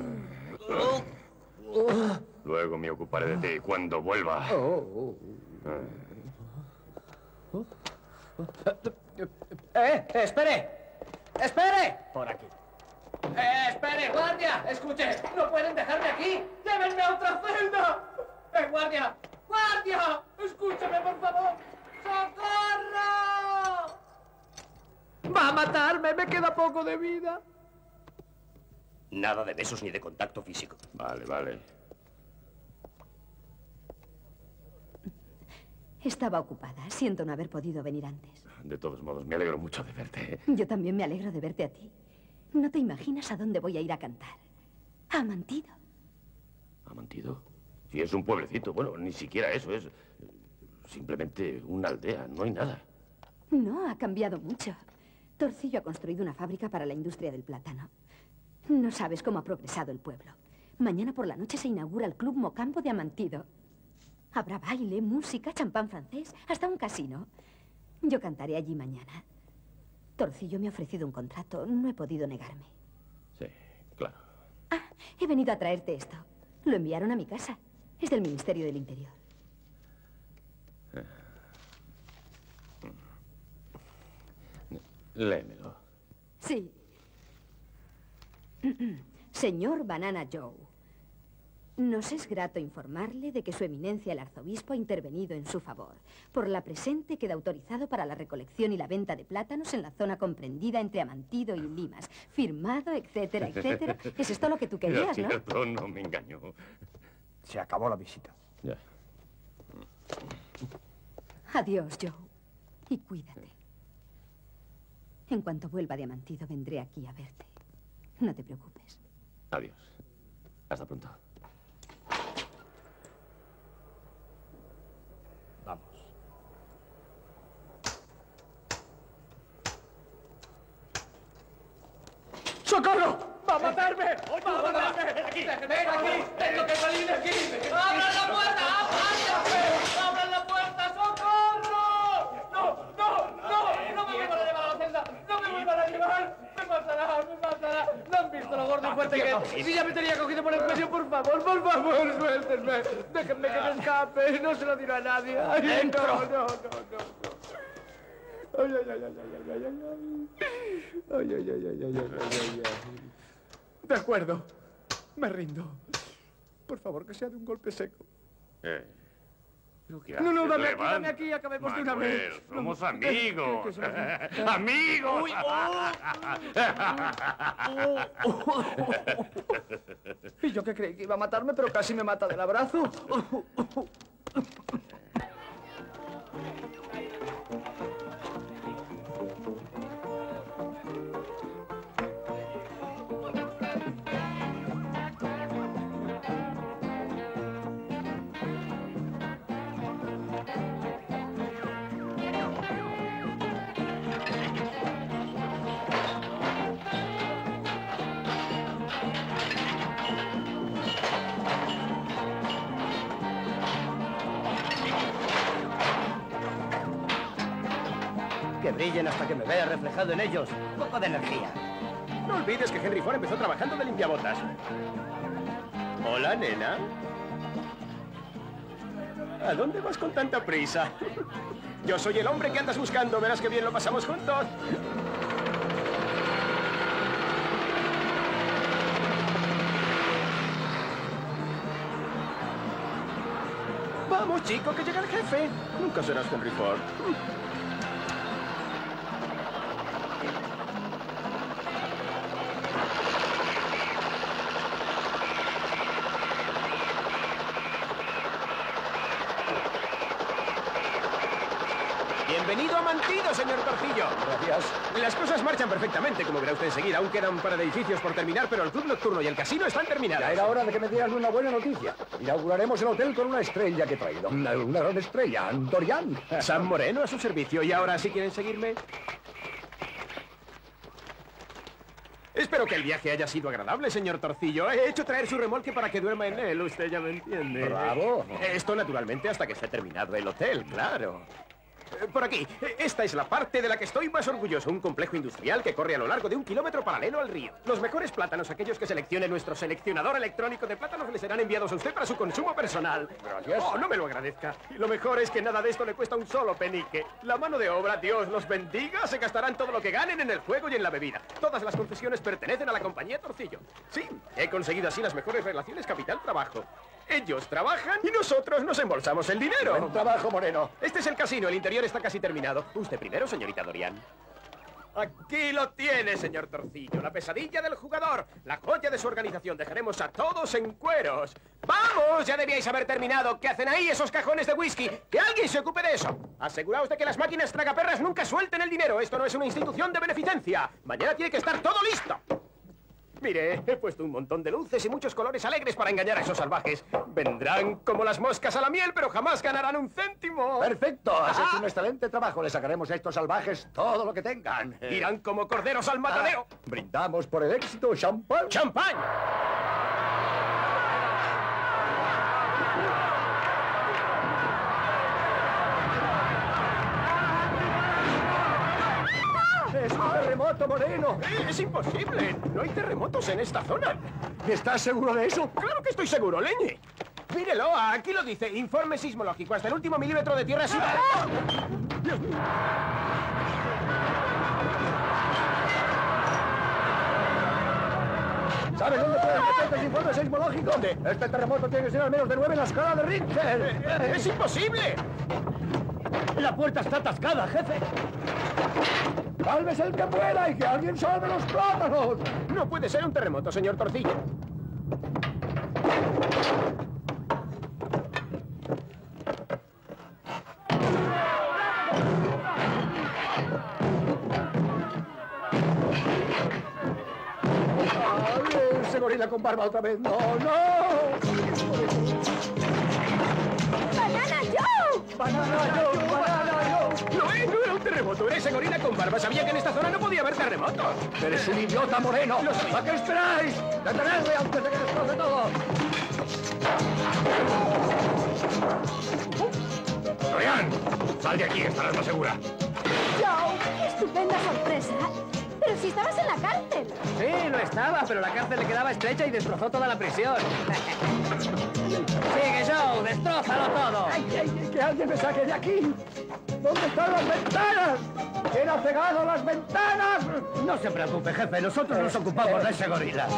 Luego me ocuparé de ti cuando vuelva. ¡Eh! ¡Espere! ¡Espere! Por aquí. ¡Eh, espere! ¡Guardia! ¡Escuche! ¡No pueden dejarme aquí! ¡Llévenme a otra celda! ¡Eh, guardia! ¡Guardia! ¡Escúcheme, por favor! ¡Socorro! ¡Va a matarme! ¡Me queda poco de vida! Nada de besos ni de contacto físico. Vale, vale. Estaba ocupada. Siento no haber podido venir antes. De todos modos, me alegro mucho de verte. Yo también me alegro de verte a ti. No te imaginas a dónde voy a ir a cantar. A Amantido. ¿Amantido? Sí, es un pueblecito. Bueno, ni siquiera eso. Es simplemente una aldea. No hay nada. No, ha cambiado mucho. Torcillo ha construido una fábrica para la industria del plátano. No sabes cómo ha progresado el pueblo. Mañana por la noche se inaugura el Club Mocambo de Amantido. Habrá baile, música, champán francés, hasta un casino. Yo cantaré allí mañana. Torcillo me ha ofrecido un contrato. No he podido negarme. Sí, claro. Ah, he venido a traerte esto. Lo enviaron a mi casa. Es del Ministerio del Interior. Léemelo. Sí. Señor Banana Joe, nos es grato informarle de que su eminencia el arzobispo ha intervenido en su favor. Por la presente queda autorizado para la recolección y la venta de plátanos en la zona comprendida entre Amantido y Limas. Firmado, etcétera, etcétera. Es esto lo que tú querías, ¿no? Cierto, no me engañó. Se acabó la visita. Ya. Adiós, Joe. Y cuídate. En cuanto vuelva de Amantido, vendré aquí a verte. No te preocupes. Adiós. Hasta pronto. Vamos. ¡Socorro! ¡Va a matarme! ¡Va a matarme! ¡Ven aquí! ¡Ven aquí! ¡Tengo que salir de aquí! ¡Abran la puerta! ¡Ábranla! ¡Abran la puerta! ¡Socorro! ¡No! ¡No! ¡No! ¡No me vuelvan a llevar a la celda! ¡No me vuelvan a llevar! ¡Me matará! ¡Me matará! ¿No han visto lo gordo y fuerte que es? Si ya me tenía cogido por el cuello, por favor, por favor, suéltenme. Déjenme que me escape. No se lo diré a nadie. Ay, ¡Dentro! no, no, no, no, no. Ay, ay, ay, ay, ay, ay, ay, ay. Ay, ay, ay, ay, ay, ay, ay, ay. De acuerdo. Me rindo. Por favor, que sea de un golpe seco. Eh. ¿Pero qué No, no, haces? dame aquí, Levanta. dame aquí, acabemos de una Manuel, vez. somos No, que- amigos. que- que somos- ¡Amigos! Uy, oh. Y yo que creí que iba a matarme, pero casi me mata del abrazo. Que brillen hasta que me vea reflejado en ellos. Un poco de energía. No olvides que Henry Ford empezó trabajando de limpiabotas. Hola, nena. ¿A dónde vas con tanta prisa? Yo soy el hombre que andas buscando. Verás que bien lo pasamos juntos. Vamos, chico, que llega el jefe. Nunca serás Henry Ford. Bienvenido a Mantido, señor Torcillo. Gracias. Las cosas marchan perfectamente, como verá usted enseguida. Aún quedan un par de edificios por terminar, pero el club nocturno y el casino están terminados. Ya era hora de que me dieran una buena noticia. Inauguraremos el hotel con una estrella que he traído. Una, una gran estrella, Dorian. San Moreno a su servicio. ¿Y ahora sí quieren seguirme? Espero que el viaje haya sido agradable, señor Torcillo. He hecho traer su remolque para que duerma en él, usted ya me entiende. Bravo. Esto, naturalmente, hasta que esté terminado el hotel, claro. Por aquí. Esta es la parte de la que estoy más orgulloso. Un complejo industrial que corre a lo largo de un kilómetro paralelo al río. Los mejores plátanos, aquellos que seleccione nuestro seleccionador electrónico de plátanos, le serán enviados a usted para su consumo personal. Gracias. Oh, no me lo agradezca. Y lo mejor es que nada de esto le cuesta un solo penique. La mano de obra, Dios los bendiga, se gastarán todo lo que ganen en el juego y en la bebida. Todas las concesiones pertenecen a la compañía Torcillo. Sí, he conseguido así las mejores relaciones capital-trabajo. Ellos trabajan y nosotros nos embolsamos el dinero. Buen trabajo, Moreno. Este es el casino, el interior está casi terminado. Usted primero, señorita Dorian. Aquí lo tiene, señor Torcillo, la pesadilla del jugador, la joya de su organización. Dejaremos a todos en cueros. ¡Vamos! Ya debíais haber terminado. ¿Qué hacen ahí esos cajones de whisky? ¡Que alguien se ocupe de eso! Aseguraos de que las máquinas tragaperras nunca suelten el dinero. Esto no es una institución de beneficencia. Mañana tiene que estar todo listo. Mire, he puesto un montón de luces y muchos colores alegres para engañar a esos salvajes. Vendrán como las moscas a la miel, pero jamás ganarán un céntimo. Perfecto, has Ah. hecho un excelente trabajo. Le sacaremos a estos salvajes todo lo que tengan. Irán como corderos al matadero. Ah, brindamos por el éxito, champán. ¡Champán! ¡Es un terremoto, Moreno! Eh, ¡Es imposible! No hay terremotos en esta zona. ¿Estás seguro de eso? ¡Claro que estoy seguro, leñe! Mírelo, aquí lo dice. Informe sismológico. Hasta el último milímetro de tierra sin... Dios mío. ¿Sabes dónde pueden meter el informe sismológico? ¿Dónde? Este terremoto tiene que ser al menos de nueve en la escala de Richter. Eh, ¡Es imposible! La puerta está atascada, jefe. ¡Sálvese el que pueda y que alguien salve los plátanos! No puede ser un terremoto, señor Torcillo. ¡Ay, ese gorila con barba otra vez! ¡No, no! ¡Banana Joe! ¡Banana Joe! ¡Banana Joe! No, eh, no era un terremoto. Era ese gorila con barba. Sabía que en esta zona no podía haber terremotos. ¡Eres un idiota, Moreno! Lo soy. ¿A qué esperáis? ¡Detenedme antes de que destroce todo! Dorian, sal de aquí, estarás más segura. Joe, estupenda sorpresa. Pero si estabas en la cárcel. Sí, lo estaba, pero la cárcel le quedaba estrecha y destrozó toda la prisión. Sigue, Joe, destrózalo todo. ¡Ay, ay, que alguien me saque de aquí! ¿Dónde están las ventanas? ¿Quién ha cegado las ventanas? No se preocupe, jefe, nosotros nos ocupamos de ese gorila.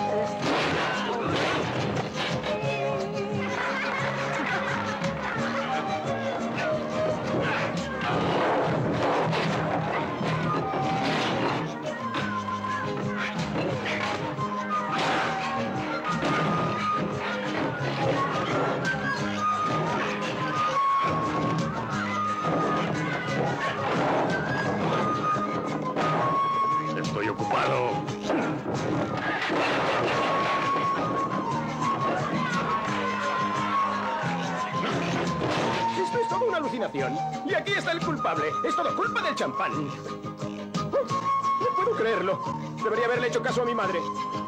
Estoy ocupado. Esto es todo una alucinación. Y aquí está el culpable. Es todo culpa del champán. No puedo creerlo. Debería haberle hecho caso a mi madre.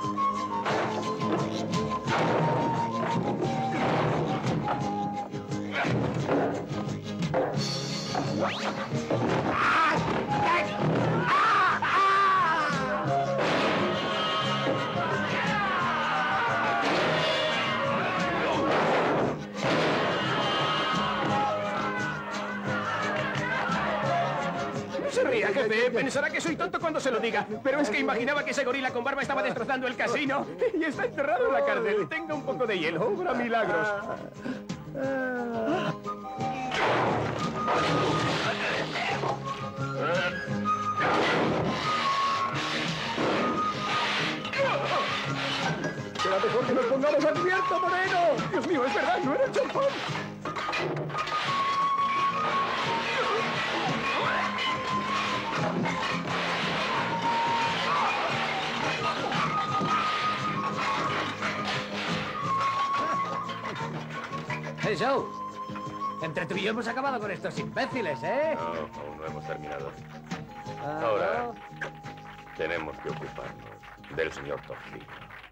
No se ría, jefe. Pensará que soy tonto cuando se lo diga. Pero es que imaginaba que ese gorila con barba estaba destrozando el casino. Y está enterrado en la cárcel. Tenga un poco de hielo. Obra milagros. Será mejor que nos pongamos a cubierto, Moreno. Dios mío, es verdad, no era el champán. Eh, Joe. Entre tú y yo hemos acabado con estos imbéciles, ¿eh? No, aún no hemos terminado. Ah, Ahora tenemos que ocuparnos del señor Torcillo.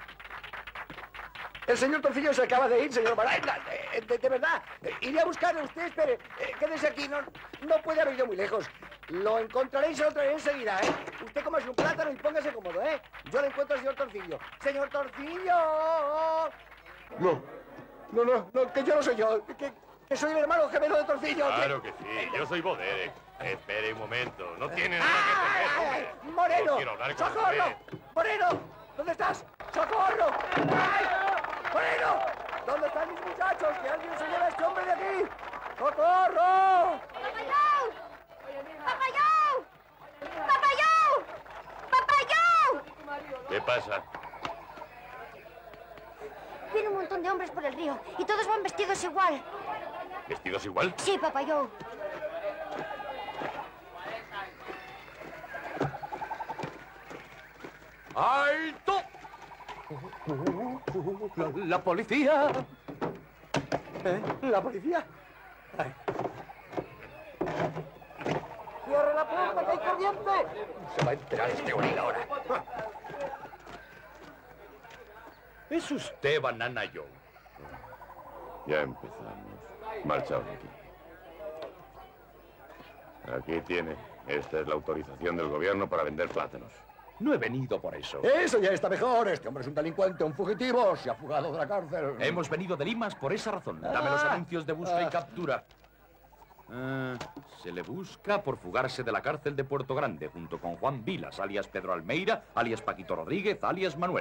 El señor Torcillo se acaba de ir, señor Baraina. De, de, de verdad. Iré a buscarle. Usted espere. Eh, quédese aquí. No, no puede haber ido muy lejos. Lo encontraré y se lo traeré enseguida, ¿eh? Usted cómase un plátano y póngase cómodo, ¿eh? Yo le encuentro al señor Torcillo. ¡Señor Torcillo! No. No, no, no, que yo no soy yo. Que, que soy el hermano gemelo de Torcillo. Claro que sí. Yo soy Boderek. Espere un momento. No tiene nada que temer, hombre. ¡Moreno! No quiero hablar con ¡Socorro! usted. ¡Moreno! ¿Dónde estás? ¡Socorro! ¡Ay! ¡Moreno! ¿Dónde están mis muchachos? ¡Que alguien se lleve a este hombre de aquí! ¡Socorro! ¡Papayou! ¡Papayou! ¡Papayou! ¡Papayou! ¿Qué pasa? Viene un montón de hombres por el río y todos van vestidos igual. ¿Vestidos igual? Sí, Papayou. ¡Alto! La, la policía. ¿Eh? ¿La policía? Ay. ¡Cierre la puerta, que hay corriente! Se va a enterar este gorila ahora. ¿Es usted Banana Joe? Ya empezamos. Marchaos de aquí. Aquí tiene. Esta es la autorización del gobierno para vender plátanos. No he venido por eso. Eso ya está mejor. Este hombre es un delincuente, un fugitivo. Se ha fugado de la cárcel. Hemos venido de Limas por esa razón. Dame los anuncios de busca y captura. Ah, se le busca por fugarse de la cárcel de Puerto Grande junto con Juan Vilas, alias Pedro Almeida, alias Paquito Rodríguez, alias Manuel.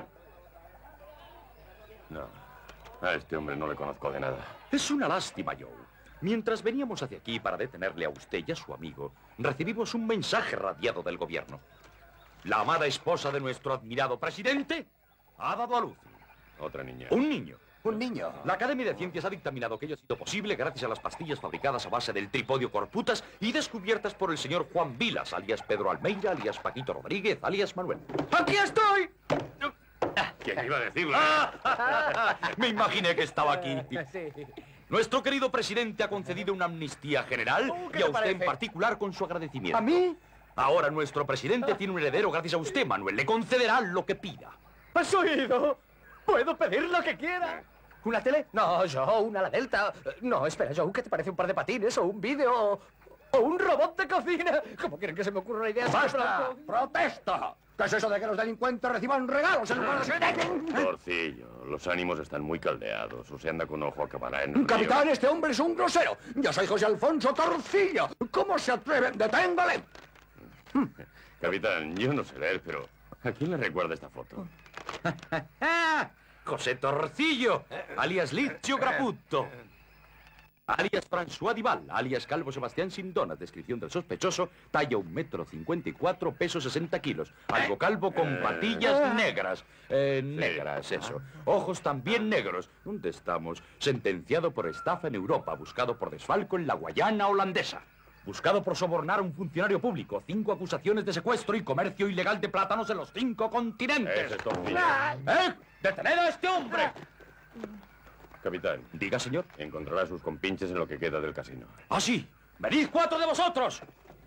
No, a este hombre no le conozco de nada. Es una lástima, Joe. Mientras veníamos hacia aquí para detenerle a usted y a su amigo, recibimos un mensaje radiado del gobierno. La amada esposa de nuestro admirado presidente ha dado a luz. Otra niña. Un niño. Un niño. La Academia de Ciencias ha dictaminado que ello ha sido posible gracias a las pastillas fabricadas a base del tripodio corputas y descubiertas por el señor Juan Vilas, alias Pedro Almeida, alias Paquito Rodríguez, alias Manuel. ¡Aquí estoy! ¿Quién iba a decirlo? Me imaginé que estaba aquí. Nuestro querido presidente ha concedido una amnistía general y a usted en particular con su agradecimiento. ¿A mí? Ahora nuestro presidente tiene un heredero gracias a usted, Manuel. Le concederá lo que pida. ¿Has oído? Puedo pedir lo que quiera. ¿Una tele? No, Joe, una la Delta. No, espera, Joe, ¿qué te parece un par de patines o un vídeo o un robot de cocina? ¿Cómo quieren que se me ocurra una idea? ¡Basta! ¡Protesta! ¿Qué es eso de que los delincuentes reciban regalos en lugar de... Torcillo, los ánimos están muy caldeados. O se anda con ojo acabará en el Capitán, río. este hombre es un grosero. Yo soy José Alfonso Torcillo. ¿Cómo se atreve? ¡Deténgale! Capitán, yo no sé leer, pero ¿a quién le recuerda esta foto? José Torcillo, alias Licio Graputto, alias François Dival, alias Calvo Sebastián Sindona. Descripción del sospechoso: talla un metro cincuenta y cuatro, peso sesenta kilos. Algo calvo con patillas negras. Eh, negras, eso. Ojos también negros. ¿Dónde estamos? Sentenciado por estafa en Europa, buscado por desfalco en la Guayana holandesa. Buscado por sobornar a un funcionario público. Cinco acusaciones de secuestro y comercio ilegal de plátanos en los cinco continentes. Ese es Torcillo. ¡Eh! ¡Detened a este hombre! Capitán. Diga, señor. Encontrará sus compinches en lo que queda del casino. ¡Ah, sí! ¡Venid cuatro de vosotros!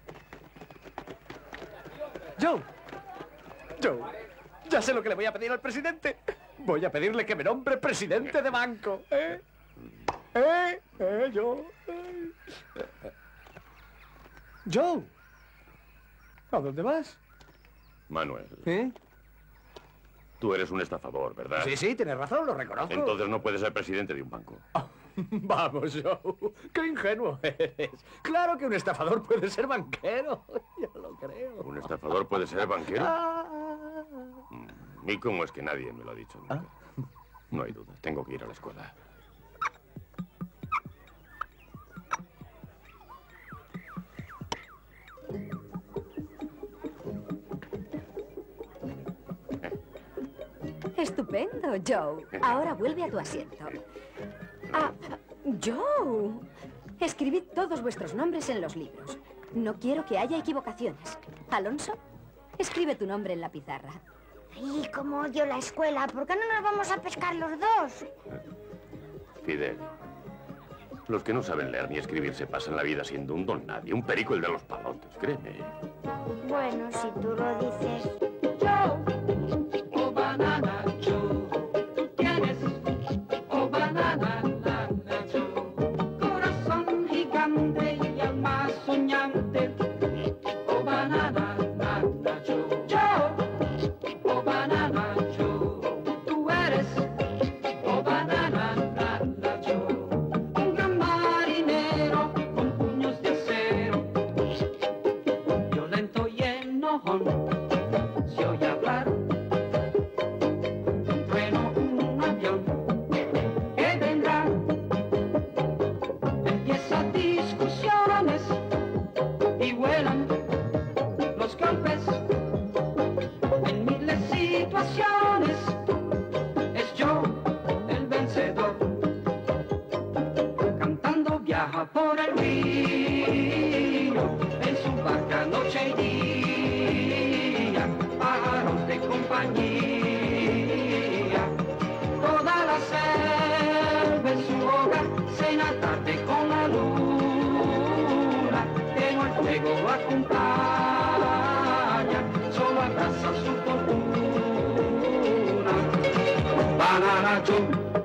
Joe. Joe. Ya sé lo que le voy a pedir al presidente. Voy a pedirle que me nombre presidente de banco. ¿Eh? ¿Eh? ¿Eh? Joe. ¿Eh? Joe. ¿A dónde vas? Manuel. ¿Eh? Tú eres un estafador, ¿verdad? Sí, sí, tienes razón, lo reconozco. Entonces no puedes ser presidente de un banco. Oh, vamos, Joe. Qué ingenuo eres. Claro que un estafador puede ser banquero. Yo lo creo. ¿Un estafador puede ser banquero? Ah. ¿Y cómo es que nadie me lo ha dicho nunca? ¿Ah? No hay duda, tengo que ir a la escuela. Estupendo, Joe. Ahora vuelve a tu asiento. Ah, Joe. Escribid todos vuestros nombres en los libros. No quiero que haya equivocaciones. Alonso, escribe tu nombre en la pizarra. Ay, cómo odio la escuela. ¿Por qué no nos vamos a pescar los dos? Fidel. Los que no saben leer ni escribir se pasan la vida siendo un don nadie, un perico el de los palotes, créeme. Bueno, si tú lo dices. Joe, oh banana Joe, tú tienes, oh banana, nana Joe, corazón gigante y alma soñante, oh banana, nana Joe, Joe, oh banana Joe, tú eres, oh banana, nana Joe, un gran marinero con puños de acero, violento y enojón. Se oye hablar un trueno, un avión que vendrá. Empiezan discusiones y vuelan los golpes en miles de situaciones. Es Joe el vencedor, cantando viaja por el río en su barca noche y día. Pájaros de compañía, toda la selva en su hogar, cena tarde con la luna, que no el fuego acompaña, solo abraza su fortuna. Banana Joe.